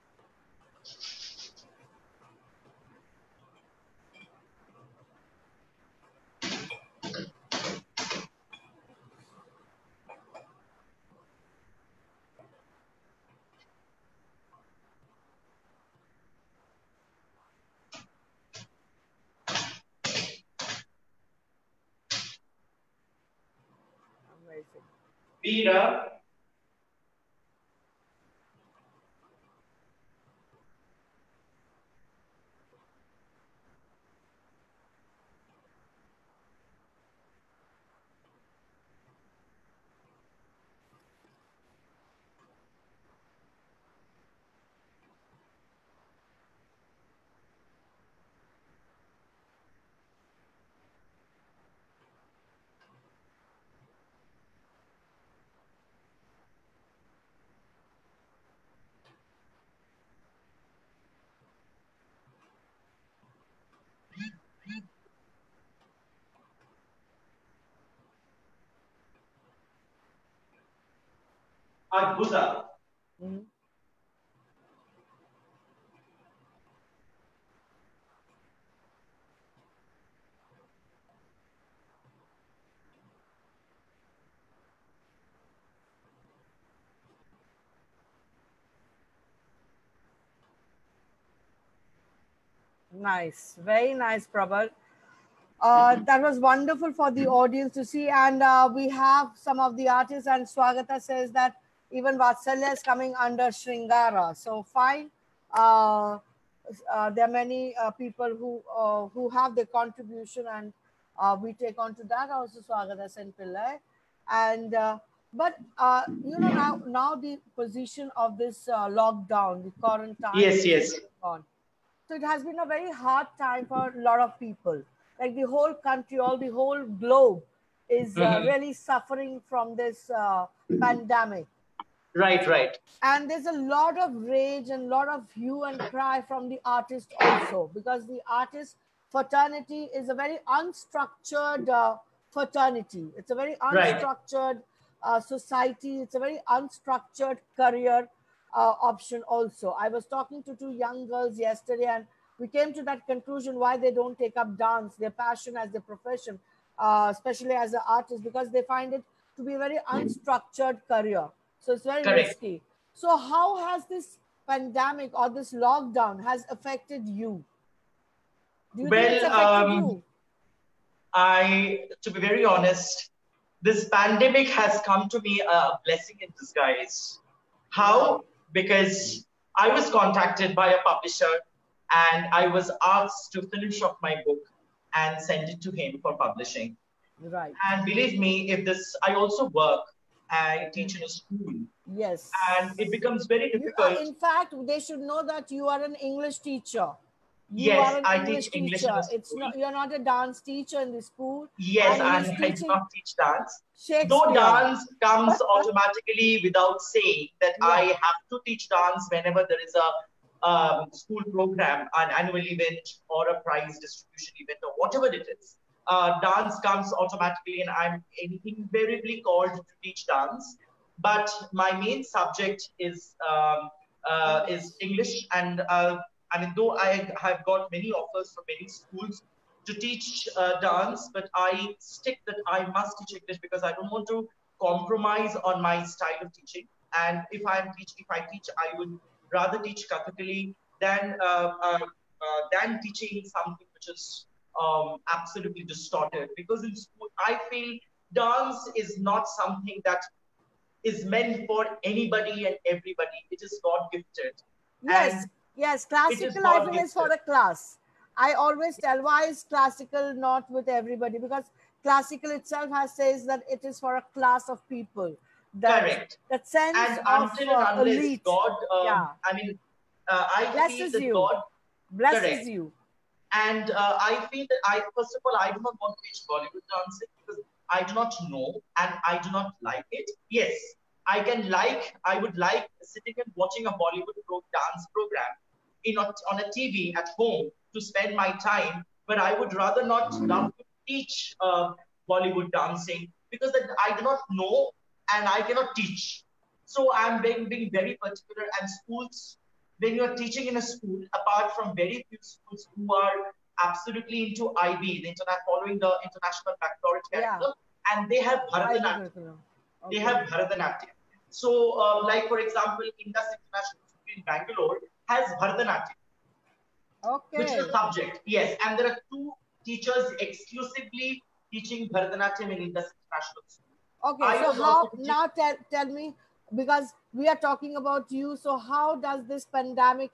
S1: Amazing.
S2: Veera. Adbhuta.
S1: Mhm. Nice, very nice, Prabal. That was wonderful for the audience to see. And we have some of the artists, and Swagata says that even Vatsalya is coming under Shringara. So fine. Uh, there are many people who have their contribution, and we take on to that also Swagata Sen Pillai. And now the position of this lockdown, the quarantine
S2: Yes,
S1: is
S2: yes.
S1: on. So it has been a very hard time for a lot of people. Like the whole country, all the whole globe is
S2: Mhm.
S1: really suffering from this pandemic.
S2: Right, right.
S1: And there's a lot of rage and a lot of hue and cry from the artist also, because the artist fraternity is a very unstructured fraternity. It's a very
S2: Right.
S1: unstructured society. It's a very unstructured career option also. I was talking to two young girls yesterday, and we came to that conclusion why they don't take up dance, their passion as their profession, especially as an artist, because they find it to be a very unstructured career. So it's very
S2: Correct.
S1: risky. So how has this pandemic or this lockdown has affected you? Do you think it's
S2: Well,
S1: affected you?
S2: to be very honest, this pandemic has come to me a blessing in disguise.
S1: Right.
S2: How? Because I was contacted by a publisher and I was asked to finish off my book and send it to him for publishing.
S1: Right.
S2: And believe me, if this, I also work, I
S1: Okay.
S2: teach in a school, and it
S1: Yes.
S2: becomes very
S1: You are,
S2: difficult.
S1: in fact, they should know that you are an English teacher. You are
S2: Yes,
S1: an
S2: I
S1: English
S2: teach English in a
S1: teacher. It's
S2: school.
S1: not, you're not a dance teacher in the school,
S2: Yes,
S1: and he's
S2: I do
S1: teaching
S2: not teach dance. Though
S1: Shakespeare.
S2: dance comes automatically without saying that I
S1: Yeah.
S2: have to teach dance whenever there is a school program, an annual event, or a prize distribution event, or whatever it is. Dance comes automatically, and I'm invariably called to teach dance. But my main subject is
S1: English.
S2: English, and I mean, though I have got many offers from many schools to teach dance, but I stick that I must teach English because I don't want to compromise on my style of teaching. And if I teach, I would rather teach Kathakali than teaching something which is absolutely distorted. Because in school, I feel dance is not something that is meant for anybody and everybody. It is God gifted,
S1: Yes,
S2: and
S1: yes.
S2: it is
S1: Classical, I
S2: God
S1: feel, is for
S2: gifted.
S1: the class. I always tell why is classical not with everybody, because classical itself has says that it is for a class of people. That
S2: Correct.
S1: that sense
S2: And
S1: of
S2: until and unless
S1: elite.
S2: God,
S1: Yeah,
S2: I mean, I feel
S1: blesses
S2: that
S1: you,
S2: God,
S1: blesses
S2: correct.
S1: you.
S2: And I feel that first of all, I do not want to teach Bollywood dancing because I do not know and I do not like it. Yes, I would like sitting and watching a dance program on a TV at home to spend my time, but I would rather not love to teach Bollywood dancing because that I do not know and I cannot teach. So I'm being very particular, and schools, when you're teaching in a school, apart from very few schools who are absolutely into IB, following the international baccalaureate
S1: Yeah,
S2: curriculum, and they have
S1: IB
S2: Bharatanatyam.
S1: curriculum.
S2: They
S1: Okay,
S2: have Bharatanatyam. So, like for example, Indus International School in Bangalore has Bharatanatyam, which is a
S1: okay,
S2: subject. Yes, and there are two teachers exclusively teaching Bharatanatyam in Indus International School.
S1: okay.
S2: I
S1: So
S2: was also
S1: how
S2: teaching.
S1: now? Tell me, because we are talking about you. So how does this pandemic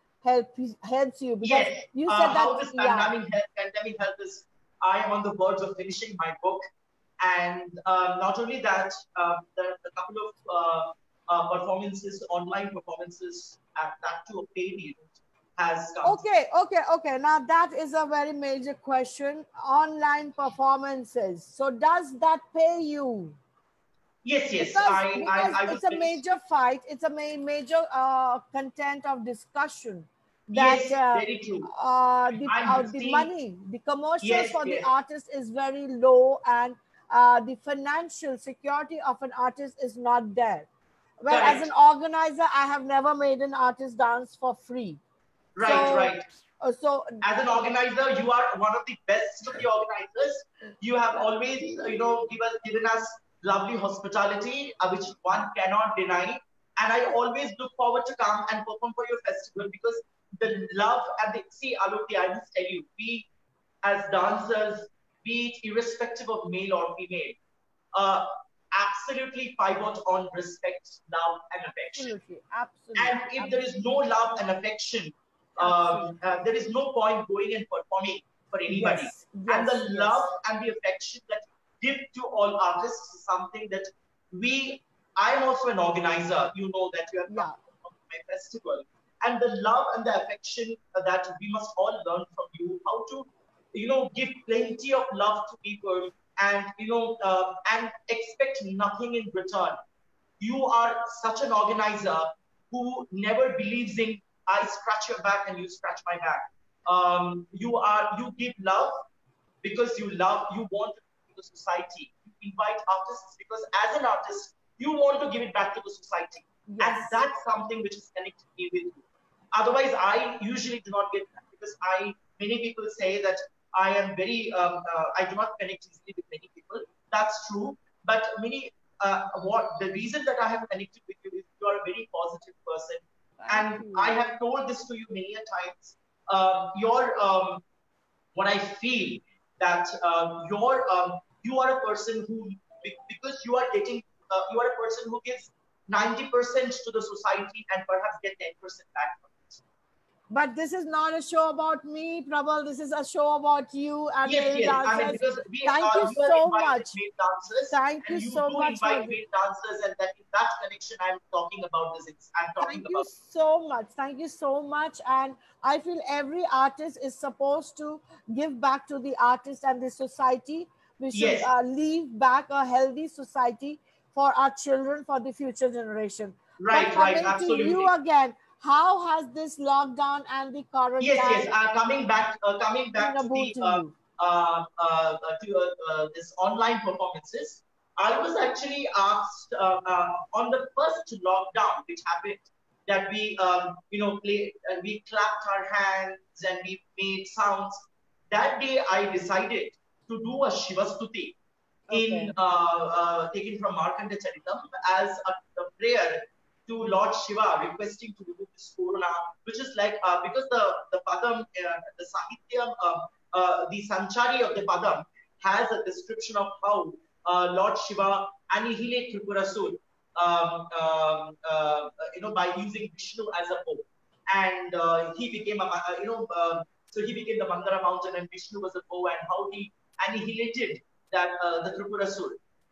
S1: helps you? Because
S2: Yes,
S1: you said that,
S2: how this
S1: yeah.
S2: pandemic help is I am on the verge of finishing my book, and not only that, there are a couple of performances, online performances, and that too a paid event has come through.
S1: Okay, okay, okay. Now that is a very major question. Online performances. So does that pay you?
S2: Yes, yes,
S1: Because
S2: I was
S1: it's a
S2: very
S1: major fight. It's a major content of discussion that
S2: yes, very true. I'm
S1: the
S2: seeing
S1: money, the commercials
S2: yes,
S1: for the
S2: yes,
S1: artist is very low, and the financial security of an artist is not there. Well, as an
S2: correct,
S1: organizer, I have never made an artist dance for free.
S2: right,
S1: So,
S2: right.
S1: so
S2: As an organizer, you are one of the best of the organizers. You have always, given us lovely hospitality, which one cannot deny. And I always look forward to come and perform for your festival because the love and the see, Aloki, I must tell you, we as dancers, be it irrespective of male or female, uh, absolutely pivot on respect, love, and affection.
S1: absolutely, absolutely,
S2: And if there is no
S1: absolutely,
S2: love and affection,
S1: absolutely.
S2: there is no point going and performing for anybody.
S1: Yes,
S2: And the
S1: yes,
S2: love
S1: yes.
S2: and the affection that you give to all artists is something that we, I am also an organizer. You know that you have come
S1: Yeah,
S2: to my festival. And the love and the affection that we must all learn from you, how to, give plenty of love to people and, and expect nothing in return. You are such an organizer who never believes in I scratch your back and you scratch my back. You give love because you want to give to the society. You invite artists because as an artist you want to give it back to the society, and
S1: yes.
S2: that's something which is connected me with you. Otherwise, I usually do not get that because many people say that I do not connect easily with many people. That's true, but what the reason that I have connected with you is you are a very positive person,
S1: Thank
S2: and I
S1: you.
S2: have told this to you many a times. Your What I feel that you are a person who because you are a person who gives 90% to the society and perhaps get 10% back from it.
S1: But this is not a show about me, Prabal. This is a show about you and
S2: Yes,
S1: male
S2: yes. I mean,
S1: dancers.
S2: because
S1: Thank you
S2: you have
S1: so
S2: invited
S1: much.
S2: male dancers,
S1: Thank you
S2: and you
S1: so
S2: do
S1: much for
S2: invite
S1: this.
S2: male dancers, and that in that connection, I'm talking about this. I'm talking
S1: Thank you
S2: about.
S1: so much. Thank you so much. And I feel every artist is supposed to give back to the artist and the society. We should
S2: Yes,
S1: leave back a healthy society for our children, for the future generation. But
S2: right, right,
S1: coming to you
S2: absolutely.
S1: again, how has this lockdown and the
S2: Yes, yes.
S1: quarantine
S2: Coming
S1: been
S2: back
S1: a
S2: to
S1: boon
S2: the
S1: to you?
S2: this online performances. I was actually asked on the first lockdown, which happened, that we we clapped our hands and we made sounds. That day, I decided to do a Shivastuti in
S1: Okay.
S2: taken from Markanda Charitam as a prayer to Lord Shiva, requesting to remove this corona, which is like because the Padam, the Sahityam, the Sanchari of the Padam has a description of how Lord Shiva annihilate Tripurasur, by using Vishnu as a bow, and he became so he became the Mandara mountain, and Vishnu was a bow, and how he annihilated that the Tripurasur.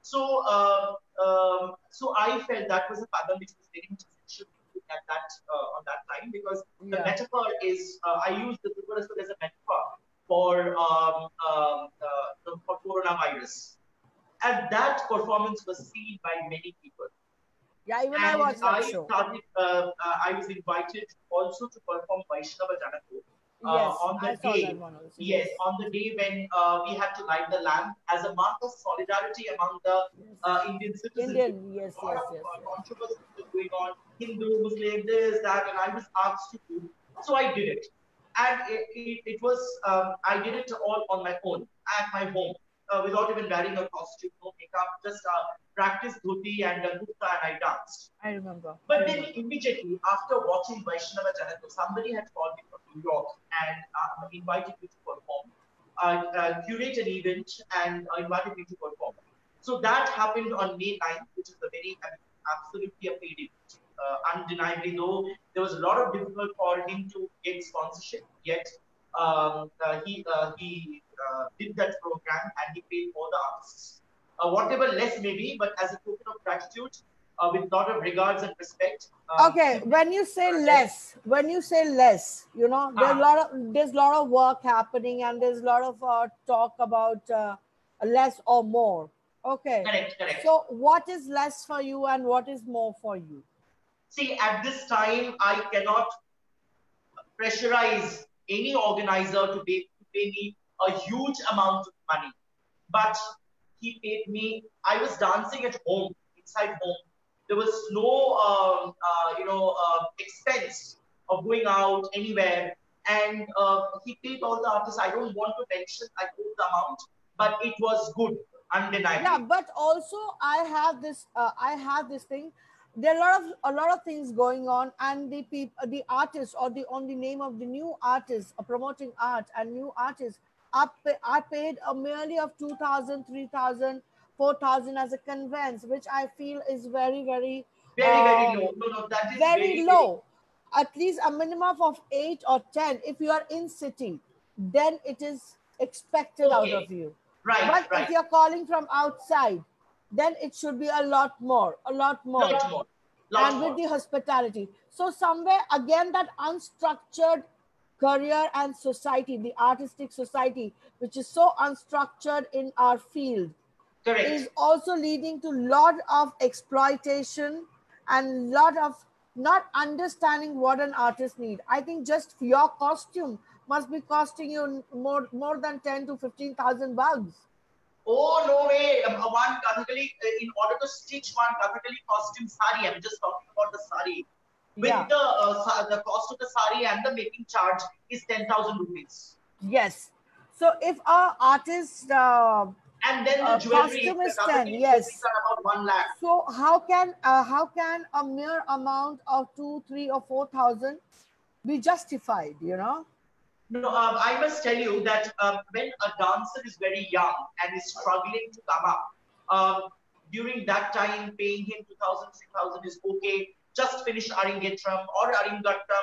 S2: So I felt that was a padam which was very much essential at that on that time, because the
S1: Yeah.
S2: metaphor is I use the Tripurasur as a metaphor for for coronavirus. And that performance was seen by many people.
S1: Yeah, even I
S2: And
S1: watched that show.
S2: I was invited also to perform Vaishnava Janako
S1: Yes,
S2: on
S1: I
S2: the
S1: saw that
S2: day,
S1: one also.
S2: yes,
S1: Yes.
S2: on the day when we had to light the lamp as a mark of solidarity among the
S1: Yes.
S2: Indian citizens.
S1: Indian,
S2: Because
S1: yes,
S2: a lot
S1: yes,
S2: of
S1: yes, yes.
S2: controversy was going on, Hindu, Muslim, this, that, and I was asked to do. So I did it. And it was, I did it all on my own at my home without even wearing a costume, no makeup, just practiced dhoti and kurta, and I danced.
S1: I remember. I
S2: But then
S1: remember.
S2: immediately after watching Vaishnava Janatu, somebody had called me from New York and invited me to perform, curate an event, and invited me to perform. So that happened on May 9th, which is a very, absolutely a paid event. Undeniably, though, there was a lot of difficult for him to get sponsorship, yet he did that program and he paid for the artists. Whatever less maybe, but as a token of gratitude, with lot of regards and respect.
S1: Okay, when you say less,
S2: Ah,
S1: there's a lot of work happening, and there's a lot of talk about less or more. Okay,
S2: correct, correct.
S1: so what is less for you and what is more for you?
S2: See, at this time, I cannot pressurize any organizer to pay me a huge amount of money. But he paid me. I was dancing at home, inside home. There was no, expense of going out anywhere. And he paid all the artists. I don't want to mention I told the amount, but it was good,
S1: Yeah,
S2: undeniably.
S1: but also I have this thing. There are a lot of things going on, and the people, the artists, or the on the name of the new artists promoting art, and new artists are paid a merely of 2,000, 3,000, 4,000 as a conveyance, which I feel is very, very
S2: Very, very
S1: um,
S2: low. No, no, that is
S1: very
S2: very, very
S1: low. At least a minimum of 8 or 10. If you are in city, then it is expected out of
S2: okay.
S1: you.
S2: Right,
S1: But if
S2: right.
S1: you're calling from outside, then it should be a lot more, a lot more.
S2: Lot more.
S1: And
S2: Lot
S1: with
S2: more.
S1: the hospitality. So somewhere again, that unstructured career and society, the artistic society, which is so unstructured in our field, is
S2: Correct.
S1: also leading to lot of exploitation and lot of not understanding what an artist need. I think just your costume must be costing you more than 10 to 15,000 bucks.
S2: Oh, no way. One Kathakali, in order to stitch one Kathakali costume sari, I'm just talking about the sari. With
S1: Yeah.
S2: the cost of the sari and the making charge is 10,000 rupees.
S1: Yes. So if a artist
S2: And then the jewelry,
S1: costume
S2: the
S1: is 10,
S2: Kathakali jewelries
S1: yes.
S2: are about 1 lakh.
S1: So how can a mere amount of 2, 3, or 4,000 be justified?
S2: No, I must tell you that when a dancer is very young and is struggling to come up, um, during that time, paying him 2,000, 3,000 is okay. Just finish Aringetram or Aringatram.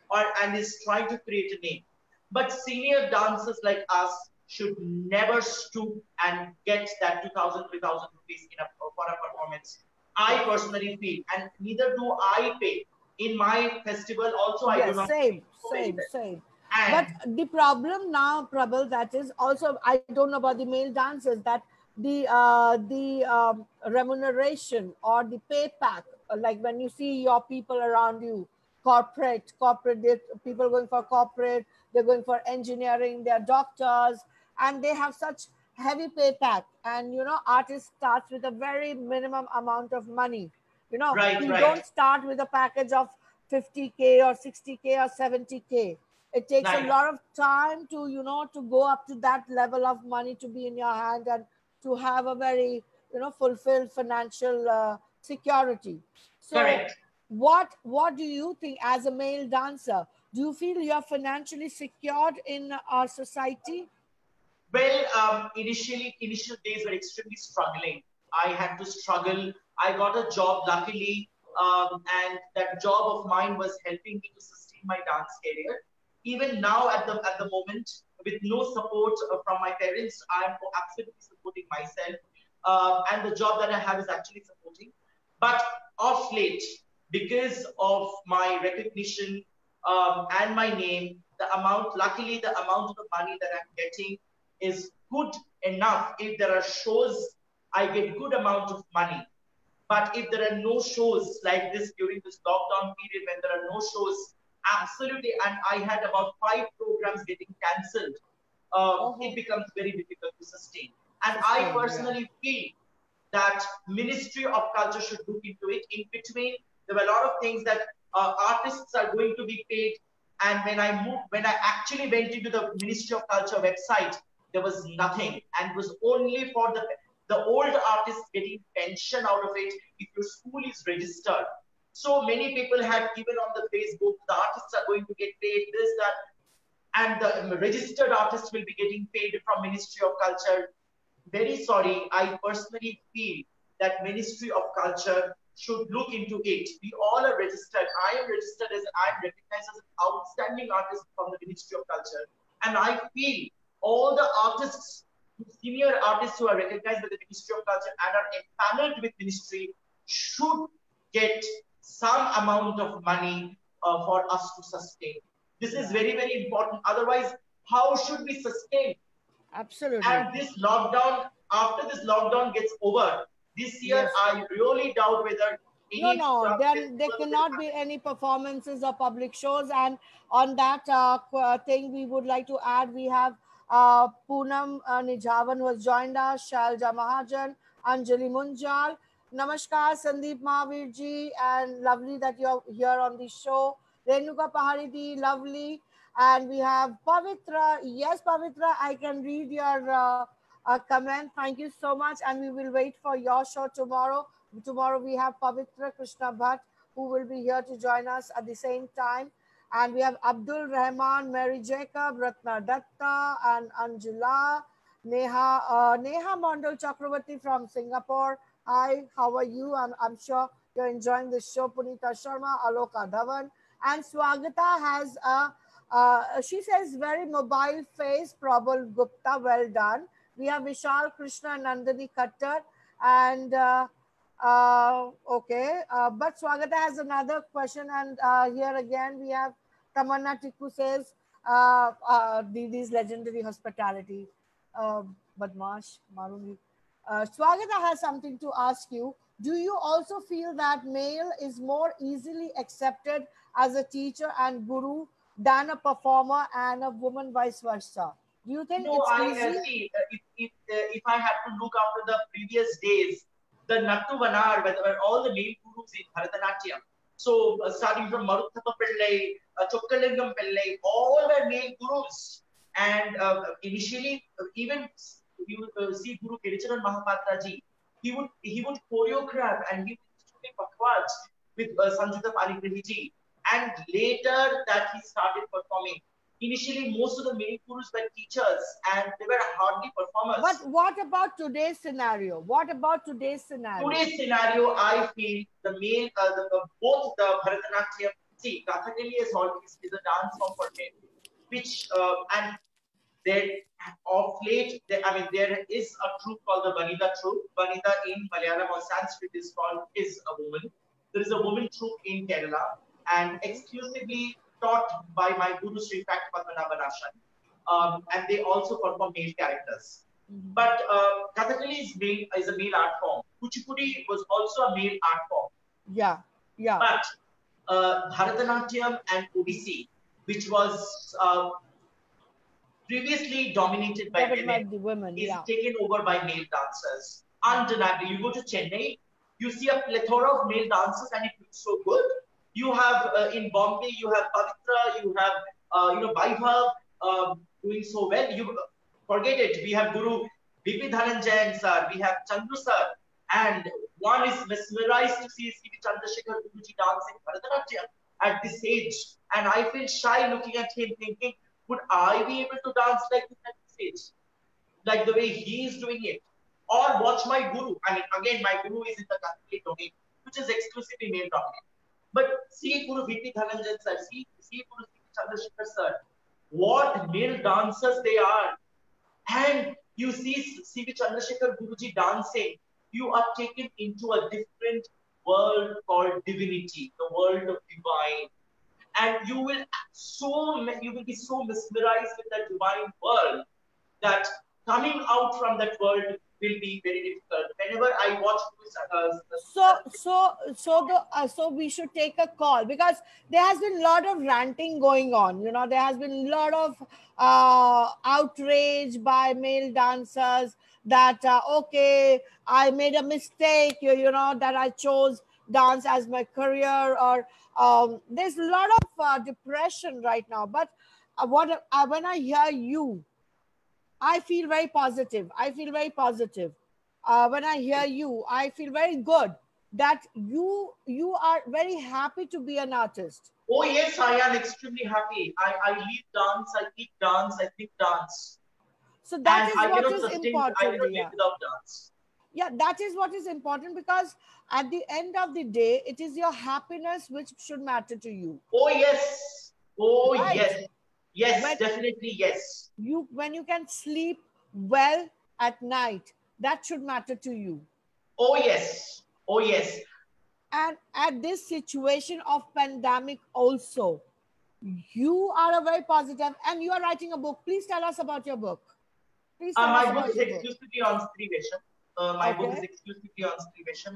S2: and is trying to create a name. But senior dancers like us should never stoop and get that 2,000, 3,000 rupees for a performance. I personally feel, and neither do I pay. In my festival also, I do
S1: Yes,
S2: not pay
S1: same,
S2: so very
S1: same,
S2: well.
S1: same. But
S2: And
S1: the problem now, Prabal, that is also, I don't know about the male dancers, that the remuneration or the pay pack, like when you see your people around you, corporate, people going for corporate, they're going for engineering, they're doctors, and they have such heavy pay pack. And artist starts with a very minimum amount of money.
S2: right,
S1: You
S2: right,
S1: don't start with a package of 50K or 60K or 70K. It takes a
S2: right.
S1: lot of time to to go up to that level of money to be in your hand and to have a very fulfilled financial security. So
S2: Correct.
S1: what do you think as a male dancer? Do you feel you're financially secured in our society?
S2: Well, initial days were extremely struggling. I had to struggle. I got a job, luckily, and that job of mine was helping me to sustain my dance career. Even now, at the moment, with no support from my parents, I am absolutely supporting myself, and the job that I have is actually supporting. But of late, because of my recognition and my name, luckily, the amount of money that I'm getting is good enough. If there are shows, I get good amount of money. But if there are no shows like this during this lockdown period, when there are no shows, absolutely, and I had about 5 programs getting cancelled, it
S1: Oh,
S2: becomes very difficult to sustain. And I
S1: sustain, yeah.
S2: personally feel that Ministry of Culture should look into it. In between, there were a lot of things that artists are going to be paid. And when I actually went into the Ministry of Culture website, there was nothing, and it was only for the old artists getting pension out of it if your school is registered. So many people had given on the Facebook, the artists are going to get paid this, that, and the registered artists will be getting paid from Ministry of Culture. Very sorry, I personally feel that Ministry of Culture should look into it. We all are registered. I am registered as I am recognized as an outstanding artist from the Ministry of Culture, and I feel all the artists, senior artists who are recognized by the Ministry of Culture and are empaneled with Ministry should get some amount of money for us to sustain. This is
S1: Yeah,
S2: very, very important. Otherwise, how should we sustain?
S1: absolutely.
S2: And this lockdown, after this lockdown gets over, this year,
S1: Yes.
S2: I really doubt whether
S1: No,
S2: any
S1: no, there
S2: festival will
S1: cannot be
S2: happen.
S1: any performances or public shows. And on that thing, we would like to add, we have Poonam Nijavan who has joined us, Shalja Mahajan, Anjali Munjal. Namaskar, Sandeep Mahavir ji, and lovely that you're here on the show. Renuka Paharidi, lovely. And we have Pavitra. Yes, Pavitra, I can read your comment. Thank you so much. And we will wait for your show tomorrow. Tomorrow we have Pavitra Krishna Bhatt who will be here to join us at the same time. And we have Abdul Rahman, Mary Jacob, Ratna Datta, and Anjula, Neha Mondal Chakravarti from Singapore. Hi, how are you? I'm sure you're enjoying the show. Punita Sharma, Aloka Dhawan. And Swagata has she says very mobile face, Prabal Gupta, well done. We have Vishal Krishna Nandini Khattar and okay, but Swagata has another question, and here again we have Tamanna Tikku says these legendary hospitality, uh, Badmash, Marungi. Swagata has something to ask you. Do you also feel that male is more easily accepted as a teacher and guru than a performer, and a woman vice versa? Do you think
S2: No,
S1: it's
S2: I
S1: easy?
S2: see. If I have to look after the previous days, the Nattu Vanar, where all the male gurus in Bharatanatyam. So starting from Maruthapa Pillai, Chokkalingam Pillai, all were male gurus. And initially, even you see Guru Kiricharan Mahapatra ji, he would choreograph and he would do pakwads with Sanjita Panigrahi ji. And later that he started performing. Initially, most of the male gurus were teachers and they were hardly
S1: But
S2: performers.
S1: what about today's scenario? What about today's scenario?
S2: Today's scenario, I feel the both the Bharatanatyam see, Kathakali is always is a dance form for men, which and there of late, I mean, there is a troupe called the Vanita troupe. Vanita in Malayalam or Sanskrit is called is a woman. There is a woman troupe in Kerala and exclusively taught by my guru Sri Fact Padmanabhan Ashan. And they also perform male characters. But Kathakali is a male art form. Kuchipudi was also a male art form.
S1: Yeah, yeah.
S2: But Bharatanatyam and Odissi, which was previously dominated by women, is taken over by male dancers. Undeniably, you go to Chennai, you see a plethora of male dancers, and it looks so good. You have in Bombay, you have Pavitra, you have Vaibhav doing so well. You forget it. We have Guru B.P. Dhananjayan sir, we have Chandru sir, and one is mesmerized to see C.V. Chandrasekhar Guruji dancing Bharatanatyam at this age, and I feel shy looking at him, thinking, would I be able to dance like this at this age? Like the way he is doing it? Or watch my guru. I mean, again, my guru is in the Kathakali domain, which is exclusively male dominated. But see Guru V.P. Dhananjayan sir, see Guru C.V. Chandrasekhar sir, what male dancers they are. And you see C.V. Chandrasekhar Guruji dancing, you are taken into a different world called divinity, the world of divine. And you will be so mesmerized with that divine world that coming out from that world will be very difficult. Whenever I watch
S1: so we should take a call, because there has been a lot of ranting going on. You know, there has been a lot of outrage by male dancers that okay, I made a mistake. You know, that I chose dance as my career, or there's a lot of depression right now. But when I hear you, I feel very positive. I feel very positive. When I hear you, I feel very good that you are very happy to be an artist.
S2: Oh yes, I am extremely happy. I live dance, I eat dance, I think dance.
S1: So that is what is important.
S2: I cannot live without dance.
S1: Yeah, that is what is important, because at the end of the day, it is your happiness which should matter to you.
S2: Oh yes. Oh right. Yes. Yes, definitely yes.
S1: When you can sleep well at night, that should matter to you.
S2: Oh yes. Oh yes.
S1: And at this situation of pandemic also, you are a very positive, and you are writing a book. Please tell us about your book.
S2: Please tell us about your book. My book is exclusively on Strivesham. My book is exclusively on Strivesham.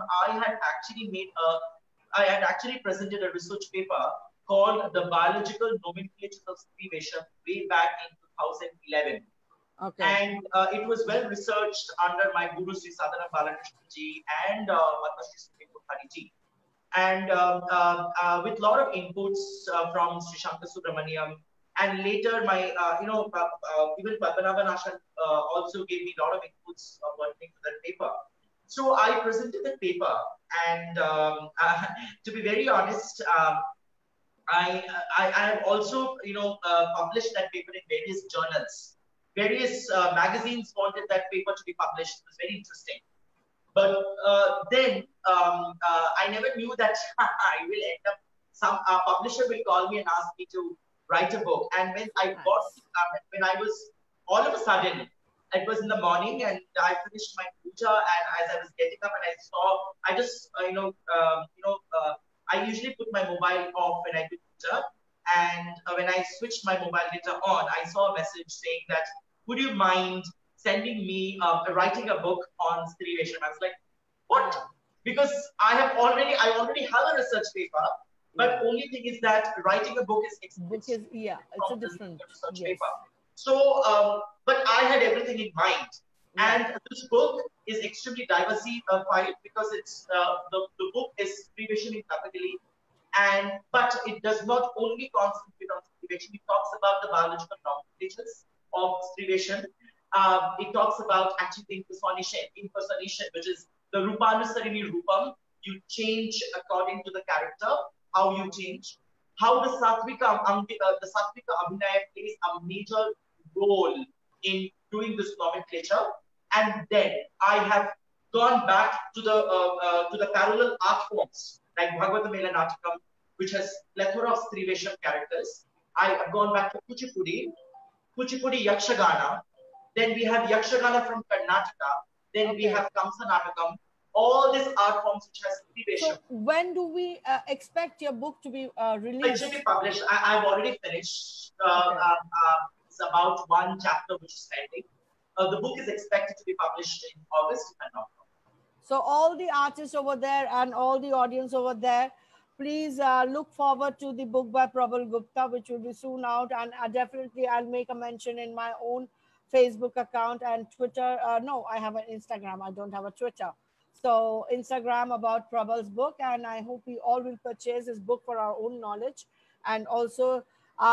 S2: I had actually presented a research paper called The Biological Nomenclature of Strivesham way back in 2011. Okay. And it was well researched under my guru Sri Sadhana Balakrishna ji and Padma Shri Puthari ji. And with a lot of inputs from Sri Shankar Subramaniam, and later my even Padmanabhan Ashan also gave me a lot of inputs pertaining to that paper. So I presented the paper, and to be very honest, I have also published that paper in various journals. Various magazines wanted that paper to be published. It was very interesting. But then I never knew that I will end up, some publisher will call me and ask me to write a book. And when I was, all of a sudden, it was in the morning, and I finished my puja, and as I was getting up and I saw, I just, I usually put my mobile off when I do puja. And when I switched my mobile data on, I saw a message saying that, would you mind sending me, writing a book on Strivesham? I was like, what? Because I already have a research paper, but only thing is that writing a book is
S1: it's a different
S2: research paper. So, but I had everything in mind. And this book is extremely diversified because it's the book is Strivesham in Kathakali, but it does not only concentrate on Strivesham. It talks about the biological nomenclatures of Strivesham. It talks about actually the impersonation, which is the Rupanusarini Rupam. You change according to the character, how you change. How the Satvika Abhinaya plays a major role in doing this nomenclature. And then I have gone back to the parallel art forms like Bhagavata Mela Natakam, which has plethora of Strivesham characters. I have gone back to Kuchipudi Yakshagana. Then we have Yakshagana from Karnataka. Then we have Kamsa Natakam. All these art forms which has Strivesham.
S1: So when do we expect your book to be released?
S2: It should be published. I've already finished. It's about one chapter which is pending. The book is expected to be published in August, if I'm not wrong.
S1: So all the artists over there and all the audience over there, please look forward to the book by Prabal Gupta, which will be soon out. And definitely I'll make a mention in my own Facebook account and Twitter. No, I have an Instagram. I don't have a Twitter. So Instagram about Prabal's book. And I hope we all will purchase this book for our own knowledge. And also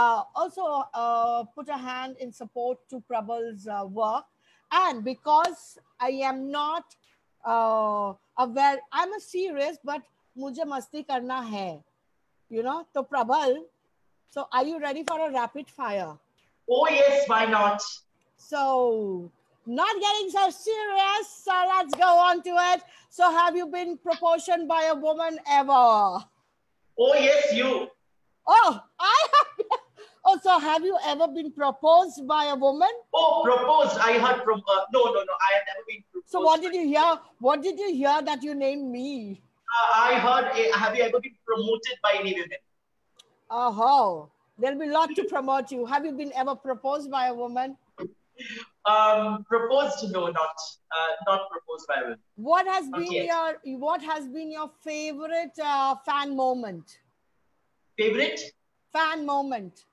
S1: put a hand in support to Prabal's work. And because I am not aware, I'm a serious, but mujhe masti karna hai, you know. So Prabal, so are you ready for a rapid fire?
S2: Oh yes, why not?
S1: So not getting so serious, so let's go on to it. So have you been proposed by a woman ever?
S2: Oh yes, you.
S1: Oh, I have. Oh, so have you ever been proposed by a woman?
S2: Oh, proposed. I heard from. No. I have never been proposed.
S1: So what did you hear? What did you hear that you named me?
S2: I heard. Have you ever been promoted by any women?
S1: Oh, there'll be a lot to promote you. Have you been ever proposed by a woman?
S2: Proposed? No, not proposed by a woman.
S1: What has been your favorite fan moment?
S2: Favorite?
S1: Fan moment.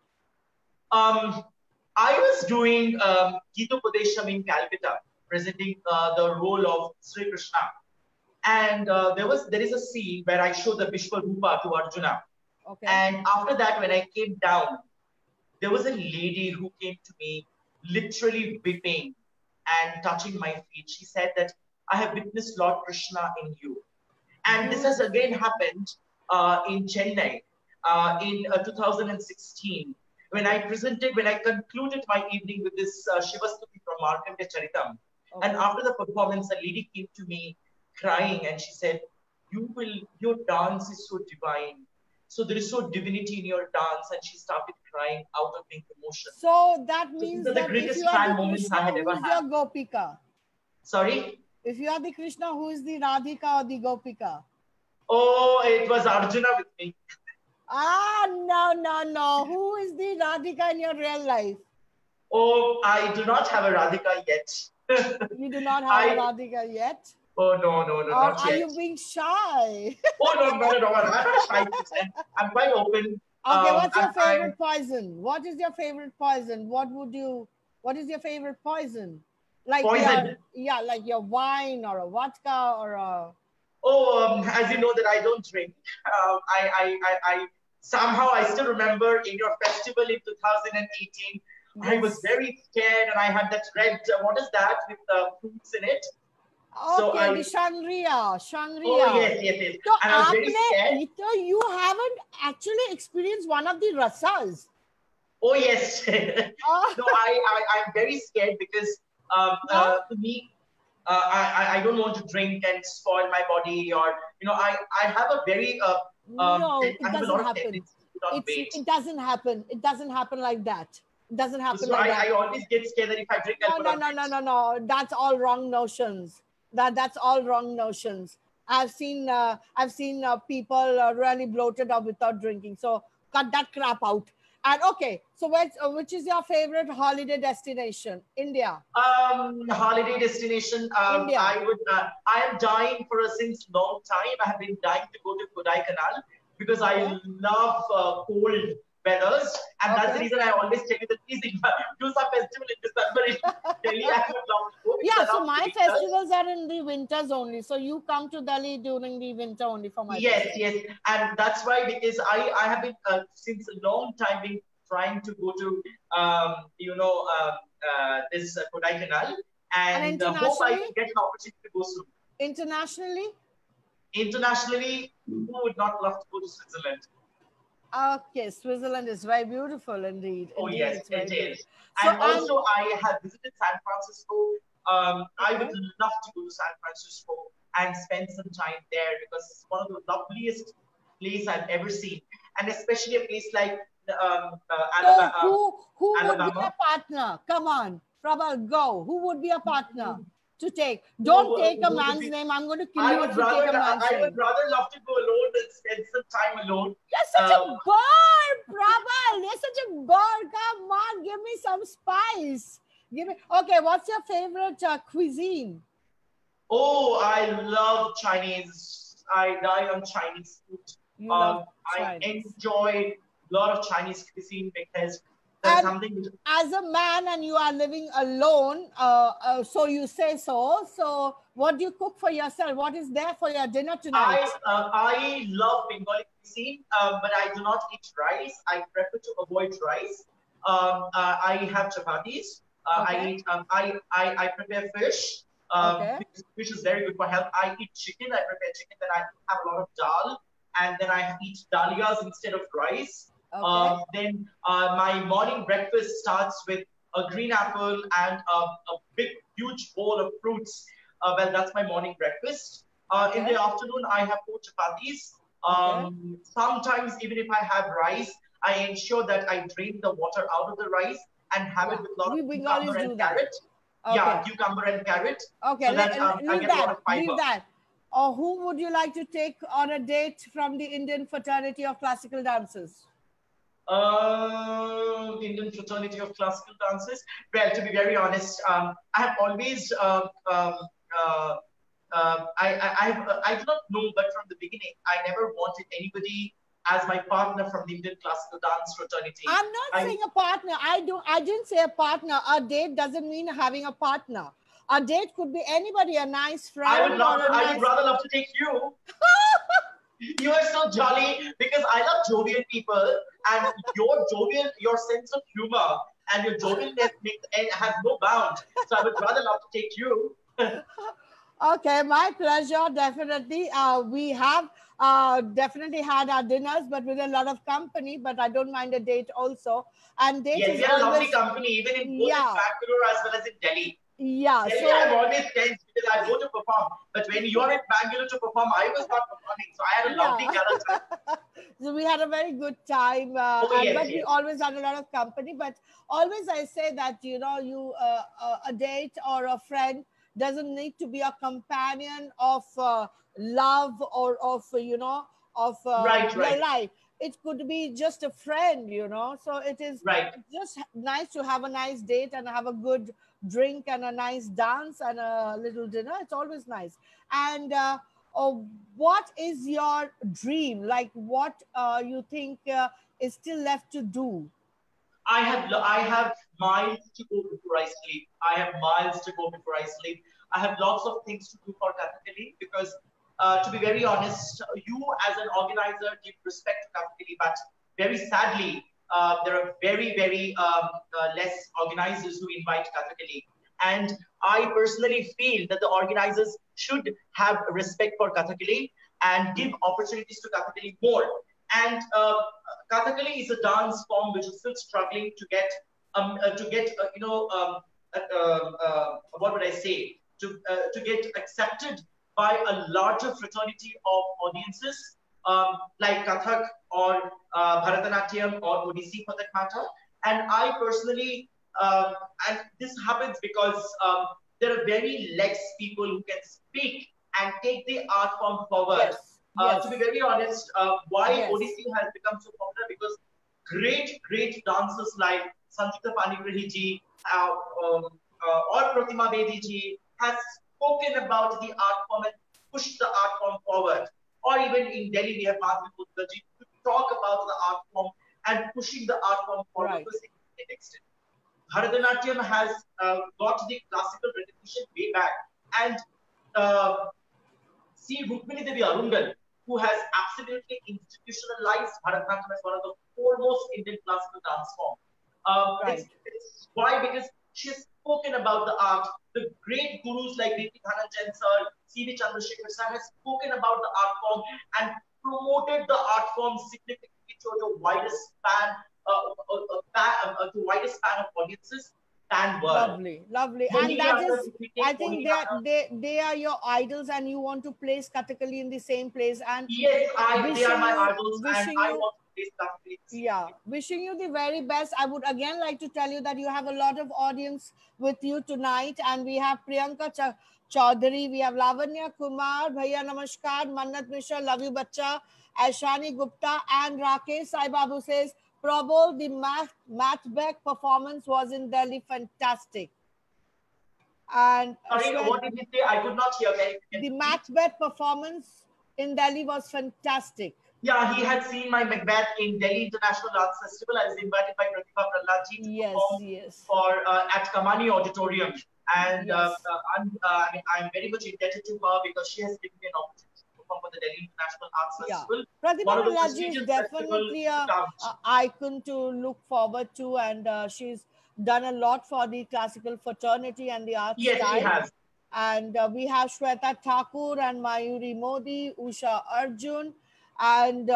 S2: I was doing Geetopadesham in Calcutta, presenting the role of Sri Krishna, and there is a scene where I show the Vishwarupa to Arjuna.
S1: Okay.
S2: And after that, when I came down, there was a lady who came to me, literally weeping and touching my feet. She said that I have witnessed Lord Krishna in you, and this has again happened in Chennai in 2016. When I concluded my evening with this Shivastuti from Markandeya Charitam. And after the performance, a lady came to me crying and she said, your dance is so divine. So there is so divinity in your dance. And she started crying out of being emotion.
S1: So that means
S2: that the greatest fan moments I had ever had.
S1: Who is your Gopika?
S2: Sorry?
S1: If you are the Krishna, who is the Radhika or the Gopika?
S2: Oh, it was Arjuna with me.
S1: No. Who is the Radhika in your real life?
S2: Oh, I do not have a Radhika yet.
S1: You do not have a Radhika yet?
S2: Oh, no, not
S1: yet. Are you being shy?
S2: Oh, no. I'm not shy. I'm quite open.
S1: Okay, what's your favorite poison? What is your favorite poison? What is your favorite poison? Like
S2: poison?
S1: Like your wine or a vodka or a...
S2: Oh, as you know that I don't drink. I somehow I still remember in your festival in 2018, yes. I was very scared and I had that red, what is that with fruits in it?
S1: Okay, the Shangria.
S2: Oh, yes.
S1: So,
S2: and I was very scared.
S1: You haven't actually experienced one of the rasas.
S2: Oh, yes. No, I'm very scared because to me, I don't want to drink and spoil my body, or I have a very
S1: no, it doesn't happen. It doesn't happen. It doesn't happen like that. It doesn't happen like that.
S2: I always get scared that if I drink,
S1: no. That's all wrong notions. That's all wrong notions. I've seen people really bloated or without drinking. So cut that crap out. And okay, so which is your favorite holiday destination? India.
S2: Holiday destination.
S1: India.
S2: I am dying for since long time. I have been dying to go to Kodaikanal because I love cold weathers, and that's the reason I always tell you that please do some festival in December in Delhi. I would love to go.
S1: Yeah, so my festivals are in the winters only. So you come to Delhi during the winter only for my
S2: Yes, and that's why, because I have been since a long time been trying to go to this Kodaikanal, and hope I can get an opportunity to go soon.
S1: Internationally,
S2: who would not love to go to Switzerland?
S1: Okay, Switzerland is very beautiful indeed.
S2: Oh,
S1: indeed,
S2: yes, it is.
S1: So,
S2: and also, I have visited San Francisco. I would love to go to San Francisco and spend some time there because it's one of the loveliest places I've ever seen. and especially a place like
S1: So
S2: Alabama.
S1: who would be a
S2: Alabama.
S1: partner? Come on, Prabal, go. Who would be a partner to take? Don't
S2: Who,
S1: take a
S2: who would
S1: man's
S2: be?
S1: name. I'm going to kill
S2: I
S1: you
S2: would
S1: if you take
S2: rather
S1: a man's
S2: I would
S1: name.
S2: rather love to go alone than spend some time alone.
S1: You're such a bird, Prabal. You're such a bird. Come on, give me some spice. Give me. Okay, what's your favorite cuisine?
S2: Oh, I love Chinese. I die on Chinese food.
S1: You love
S2: I
S1: Chinese.
S2: enjoy a lot of Chinese cuisine because there's
S1: And
S2: something which
S1: as a man and you are living alone, so you say so. So what do you cook for yourself? What is there for your dinner tonight?
S2: I love Bengali cuisine, but I do not eat rice. I prefer to avoid rice. I have chapatis.
S1: Okay.
S2: I prepare fish.
S1: Okay.
S2: Because fish is very good for health. I eat chicken. I prepare chicken. Then I have a lot of dal, and then I eat dalias instead of rice.
S1: Okay.
S2: Then my morning breakfast starts with a green apple and a big, huge bowl of fruits. Well, that's my morning breakfast. In
S1: Okay.
S2: the afternoon, I have four chapatis.
S1: Okay.
S2: Sometimes, even if I have rice, I ensure that I drain the water out of the rice and have it
S1: Yeah,
S2: with a lot
S1: we
S2: of
S1: Bengalis
S2: cucumber
S1: do
S2: and
S1: that.
S2: carrot. Yeah,
S1: Okay.
S2: cucumber and carrot,
S1: Okay.
S2: so that I
S1: Leave
S2: get a lot
S1: that.
S2: of fiber.
S1: Leave that. Or who would you like to take on a date from the Indian fraternity of classical dancers?
S2: Indian fraternity of classical dancers. Well, to be very honest, I have always I do not know, but from the beginning, I never wanted anybody as my partner from the Indian classical dance fraternity.
S1: I'm not saying a partner. I didn't say a partner. A date doesn't mean having a partner. A date could be anybody, a nice friend or a
S2: I
S1: nice.
S2: would rather love to take you. You are so jolly because I love jovial people, and your sense of humor and your jovialness has no bound. So I would rather love to take you.
S1: Okay, my pleasure. Definitely. We have definitely had our dinners, but with a lot of company. But I don't mind a date also. And date
S2: Yes,
S1: is
S2: we had a lovely
S1: always,
S2: company, even in both in
S1: yeah,
S2: Bangalore as well as in Delhi.
S1: yeah.
S2: Delhi, I'm
S1: So,
S2: always tense because I go to perform. But when you are in Bangalore to perform, I was not performing. So I had a lovely
S1: yeah.
S2: gala time.
S1: So we had a very good time,
S2: Oh,
S1: and
S2: yes,
S1: but we
S2: yes.
S1: always had a lot of company. But always I say that you a date or a friend doesn't need to be a companion of love or of of
S2: Right,
S1: your
S2: right,
S1: life. It could be just a friend. So it is
S2: right.
S1: just nice to have a nice date and have a good drink and a nice dance and a little dinner. It's always nice. And oh, what is your dream? Like what you think is still left to do?
S2: I have miles to go before I sleep. I have miles to go before I sleep. I have lots of things to do for Kathakali because, to be very honest, you as an organizer give respect to Kathakali, but very sadly, there are very less organizers who invite Kathakali. And I personally feel that the organizers should have respect for Kathakali and give opportunities to Kathakali more. And Kathakali is a dance form which is still struggling to get what would I say to get accepted by a larger fraternity of audiences like Kathak or Bharatanatyam or Odissi for that matter. And I personally, and this happens because there are very less people who can speak and take the art form forward.
S1: Yes, yes,
S2: To be very honest, why
S1: yes.
S2: Odissi has become so popular because great dancers like Sanjita Panigrahi ji or Pratima Bedi ji has spoken about the art form and pushed the art form forward. Or even in Delhi, we have Madhvi Gupta ji to talk about the art form and pushing the art form forward
S1: Right.
S2: to a significant extent. Bharatanatyam has got the classical recognition way back. And uh, see Rukmini Devi Arungal, who has absolutely institutionalized Bharatanatyam as one of the foremost Indian classical dance form.
S1: Right.
S2: It's why? Because she has spoken about the art. The great gurus like Devi Dhananjan sir, C.V. Chandrasekhar sir has spoken about the art form and promoted the art form significantly to the widest span, to widest span of audiences pan world.
S1: Lovely, lovely. And that
S2: Mohiniyattam,
S1: is,
S2: if we
S1: I
S2: take
S1: think
S2: Mohiniyattam,
S1: they are your idols, and you want to place Kathakali in the same place. And
S2: yes, they are
S1: wishing
S2: my
S1: you,
S2: idols, and
S1: wishing
S2: I
S1: you,
S2: want to place classically this
S1: Yeah,
S2: evening.
S1: wishing you the very best. I would again like to tell you that you have a lot of audience with you tonight, and we have Priyanka Chaudhary, we have Lavanya Kumar, Bhaiya Namaskar, Mannat Mishra, Love You Bacha, Aishani Gupta, and Rakesh Sai Babu says, Prabal, the Macbeth performance was in Delhi fantastic. And
S2: Sorry, what did you say? I could not hear. Can you
S1: the
S2: repeat?
S1: Macbeth performance in Delhi was fantastic.
S2: Yeah, he had seen my Macbeth in Delhi International Arts Festival. I was invited by Pratibha Praladji to
S1: Yes,
S2: perform
S1: yes,
S2: for at Kamani Auditorium, and
S1: yes.
S2: I mean, I'm very much indebted to her because she has given me an opportunity to perform for the Delhi International Arts
S1: Yeah,
S2: Festival,
S1: Pratibha
S2: one of the
S1: Praladji is
S2: prestigious festivals
S1: definitely
S2: to
S1: a
S2: count.
S1: icon to look forward to, and she's done a lot for the classical fraternity and the art
S2: Yes, she
S1: style.
S2: has.
S1: And we have Shweta Thakur and Mayuri Modi, Usha Arjun, and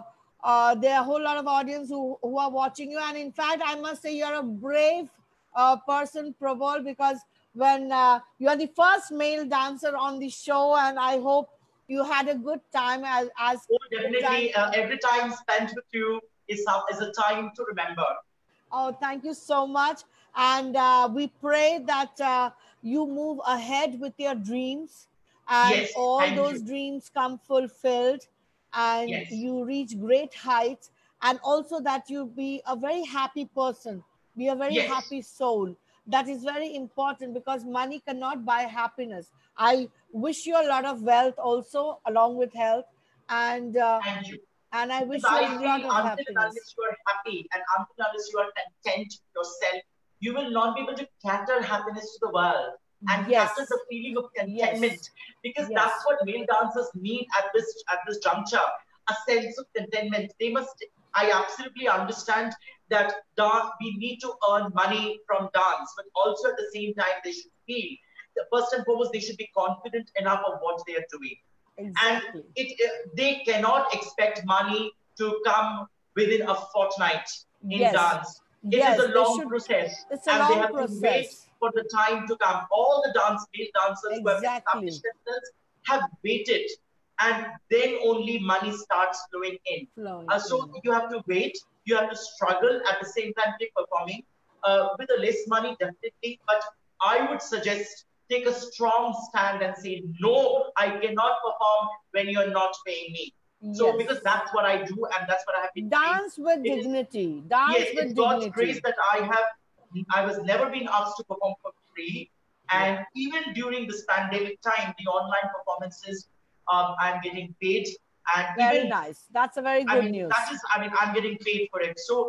S1: there are a whole lot of audience who are watching you. And in fact, I must say you're a brave person, Prabal, because when you are the first male dancer on the show, and I hope you had a good time as
S2: Oh,
S1: good time.
S2: definitely. Every time spent with you is a time to remember.
S1: Oh, thank you so much. And we pray that you move ahead with your dreams and
S2: Yes,
S1: all
S2: thank
S1: those
S2: you.
S1: dreams come fulfilled and
S2: Yes,
S1: you reach great heights. And also that you be a very happy person, be a very
S2: yes.
S1: happy soul. That is very important because money cannot buy happiness. I wish you a lot of wealth also, along with health. And, uh,
S2: Thank you.
S1: and I
S2: Because
S1: wish you a
S2: I
S1: lot
S2: feel
S1: of
S2: until and
S1: happiness.
S2: unless you are happy and until and unless you are content with yourself, you will not be able to cater happiness to the world and cater
S1: Yes,
S2: the feeling of
S1: yes,
S2: contentment. Because that's
S1: yes.
S2: what male dancers need at this juncture, a sense of contentment. They must. I absolutely understand that we need to earn money from dance, but also at the same time they should feel. First and foremost, they should be confident enough of what they are doing, and
S1: Exactly.
S2: they cannot expect money to come within a fortnight in
S1: Yes.
S2: dance. It is
S1: Yes.
S2: a
S1: They
S2: long
S1: should.
S2: process,
S1: It's a
S2: and they
S1: long
S2: have to wait
S1: process.
S2: for the time to come. All the male dancers who have
S1: Exactly.
S2: established themselves have waited, and then only money starts flowing in.
S1: Flowing
S2: So
S1: in.
S2: you have to wait, you have to struggle at the same time keep performing with a less money, definitely. But I would suggest take a strong stand and say, no, I cannot perform when you're not paying me. So because
S1: Yes.
S2: that's what I do and that's what I have been doing.
S1: Dance with
S2: It is
S1: dignity.
S2: Yes,
S1: Dance
S2: it's
S1: with
S2: God's grace
S1: dignity.
S2: that I was never been asked to perform for free.
S1: Yeah.
S2: And even during this pandemic time, the online performances, I'm getting paid. And
S1: Very
S2: even
S1: nice. That's a very
S2: I
S1: good
S2: mean, that
S1: news.
S2: is, I mean, I'm getting paid for it. So,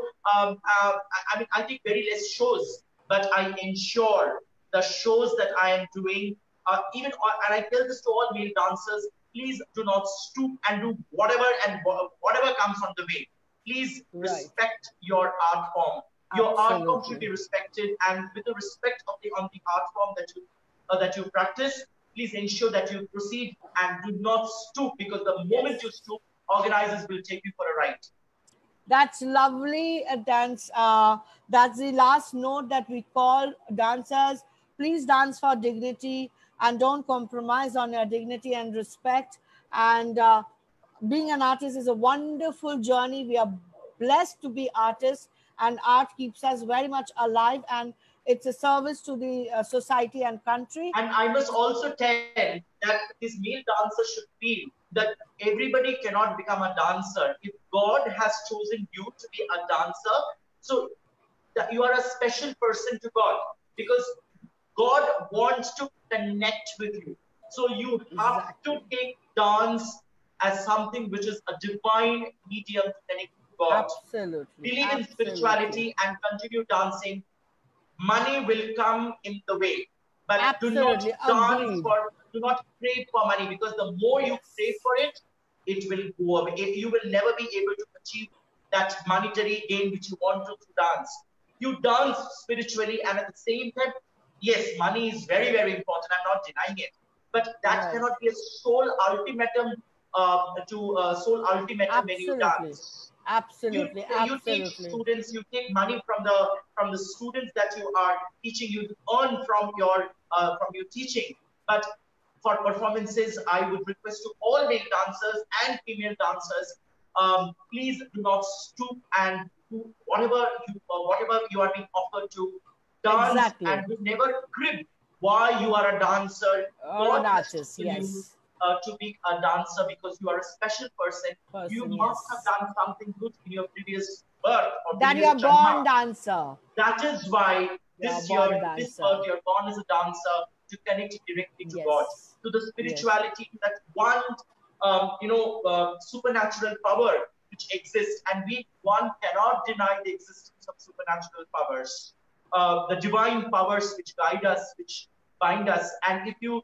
S2: I mean, I take very less shows, but I ensure the shows that I am doing, and I tell this to all male dancers, please do not stoop and do whatever comes on the way. Please
S1: Right.
S2: respect your art form. Your art form should
S1: Absolutely.
S2: be respected, and with the respect of the art form that you practice, please ensure that you proceed and do not stoop because the moment
S1: Yes.
S2: you stoop, organizers will take you for a ride.
S1: That's lovely dance. That's the last note that we call dancers. Please dance for dignity and don't compromise on your dignity and respect. And being an artist is a wonderful journey. We are blessed to be artists, and art keeps us very much alive. And it's a service to the society and country.
S2: And I must also tell that these male dancers should feel that everybody cannot become a dancer. If God has chosen you to be a dancer, so that you are a special person to God because God wants to connect with you. So you have to
S1: Exactly.
S2: take dance as something which is a divine medium to connect with God.
S1: Absolutely.
S2: Believe in
S1: Absolutely.
S2: spirituality and continue dancing. Money will come in the way, but
S1: Absolutely. Agreed.
S2: do not crave for money because the more you crave
S1: Yes.
S2: for it, it will go away. You will never be able to achieve that monetary gain which you want to through dance. You dance spiritually, and at the same time, yes, money is very, very important. I'm not denying it, but that
S1: Right.
S2: cannot be a sole ultimatum when you
S1: Absolutely.
S2: dance. you
S1: Absolutely.
S2: you teach
S1: Absolutely.
S2: students, you take money from the students that you are teaching, you earn from your teaching, but for performances I would request to all male dancers and female dancers, please do not stoop and do whatever you are being offered to dance,
S1: Exactly.
S2: and you never crib why you are a dancer.
S1: Or
S2: God
S1: an
S2: has
S1: artist,
S2: chosen you
S1: yes.
S2: to be a dancer because you are a special person. You
S1: Person,
S2: must have
S1: yes.
S2: done something good in your previous birth or
S1: That you
S2: previous
S1: are
S2: janma.
S1: born dancer.
S2: That is why
S1: You are
S2: this year,
S1: born
S2: this
S1: dancer.
S2: birth, you're born as a dancer to connect directly to God,
S1: Yes.
S2: to the
S1: Yes.
S2: spirituality, to that one, supernatural power which exists, and one cannot deny the existence of supernatural powers, the divine powers which guide us, which bind us. And if you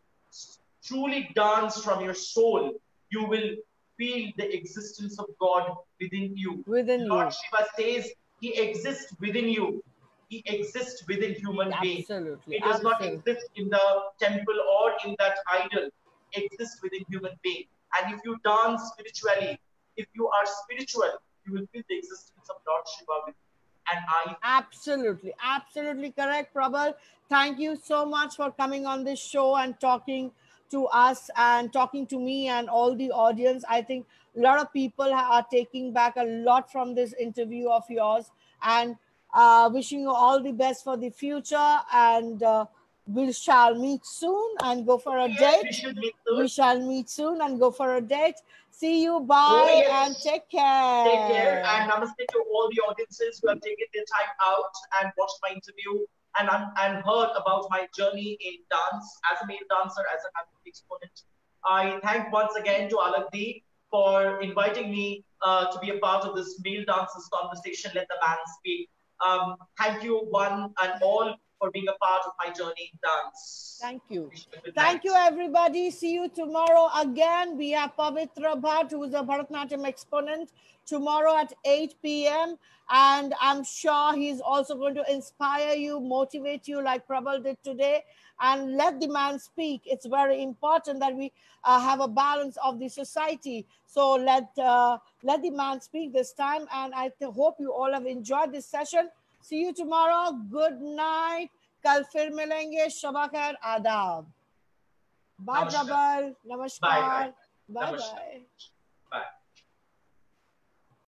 S2: truly dance from your soul, you will feel the existence of God within you.
S1: Within
S2: Lord
S1: you.
S2: Shiva says He exists within you. He exists within human being.
S1: Absolutely.
S2: He does not
S1: Absolutely.
S2: exist in the temple or in that idol. He exists within human being. And if you dance spiritually, if you are spiritual, you will feel the existence of Lord Shiva within you. And I
S1: Absolutely, absolutely correct, Prabal. Thank you so much for coming on this show and talking to us and talking to me and all the audience. I think a lot of people are taking back a lot from this interview of yours, and wishing you all the best for the future. And we shall meet soon and go for a
S2: yes, we
S1: date.
S2: should meet
S1: We
S2: soon.
S1: shall meet soon and go for a date. See you.
S2: Oh
S1: Bye and
S2: yes.
S1: take
S2: Take care,
S1: care.
S2: and namaste to all the audiences who have taken their time out and watched my interview and heard about my journey in dance as a male dancer, as an athletic exponent. I thank once again to Alagdi for inviting me to be a part of this male dancers conversation. Let the man speak. Thank you, one and all, for being a part of my journey in dance.
S1: Thank you.
S2: Wish you a good
S1: Thank
S2: night.
S1: you, everybody. See you tomorrow again. We have Pavitra Bhatt, who is a Bharatanatyam exponent, tomorrow at 8 p.m. And I'm sure he's also going to inspire you, motivate you like Prabal did today. And let the man speak. It's very important that we have a balance of the society. So let the man speak this time. And I hope you all have enjoyed this session. See you tomorrow. Good night. कल फिर मिलेंगे शबा खैर आदाब bye
S2: Namaskar.
S1: Prabal
S2: Bye bye.
S1: नमस्कार bye
S2: Namaskar.
S1: Bye
S2: Bye.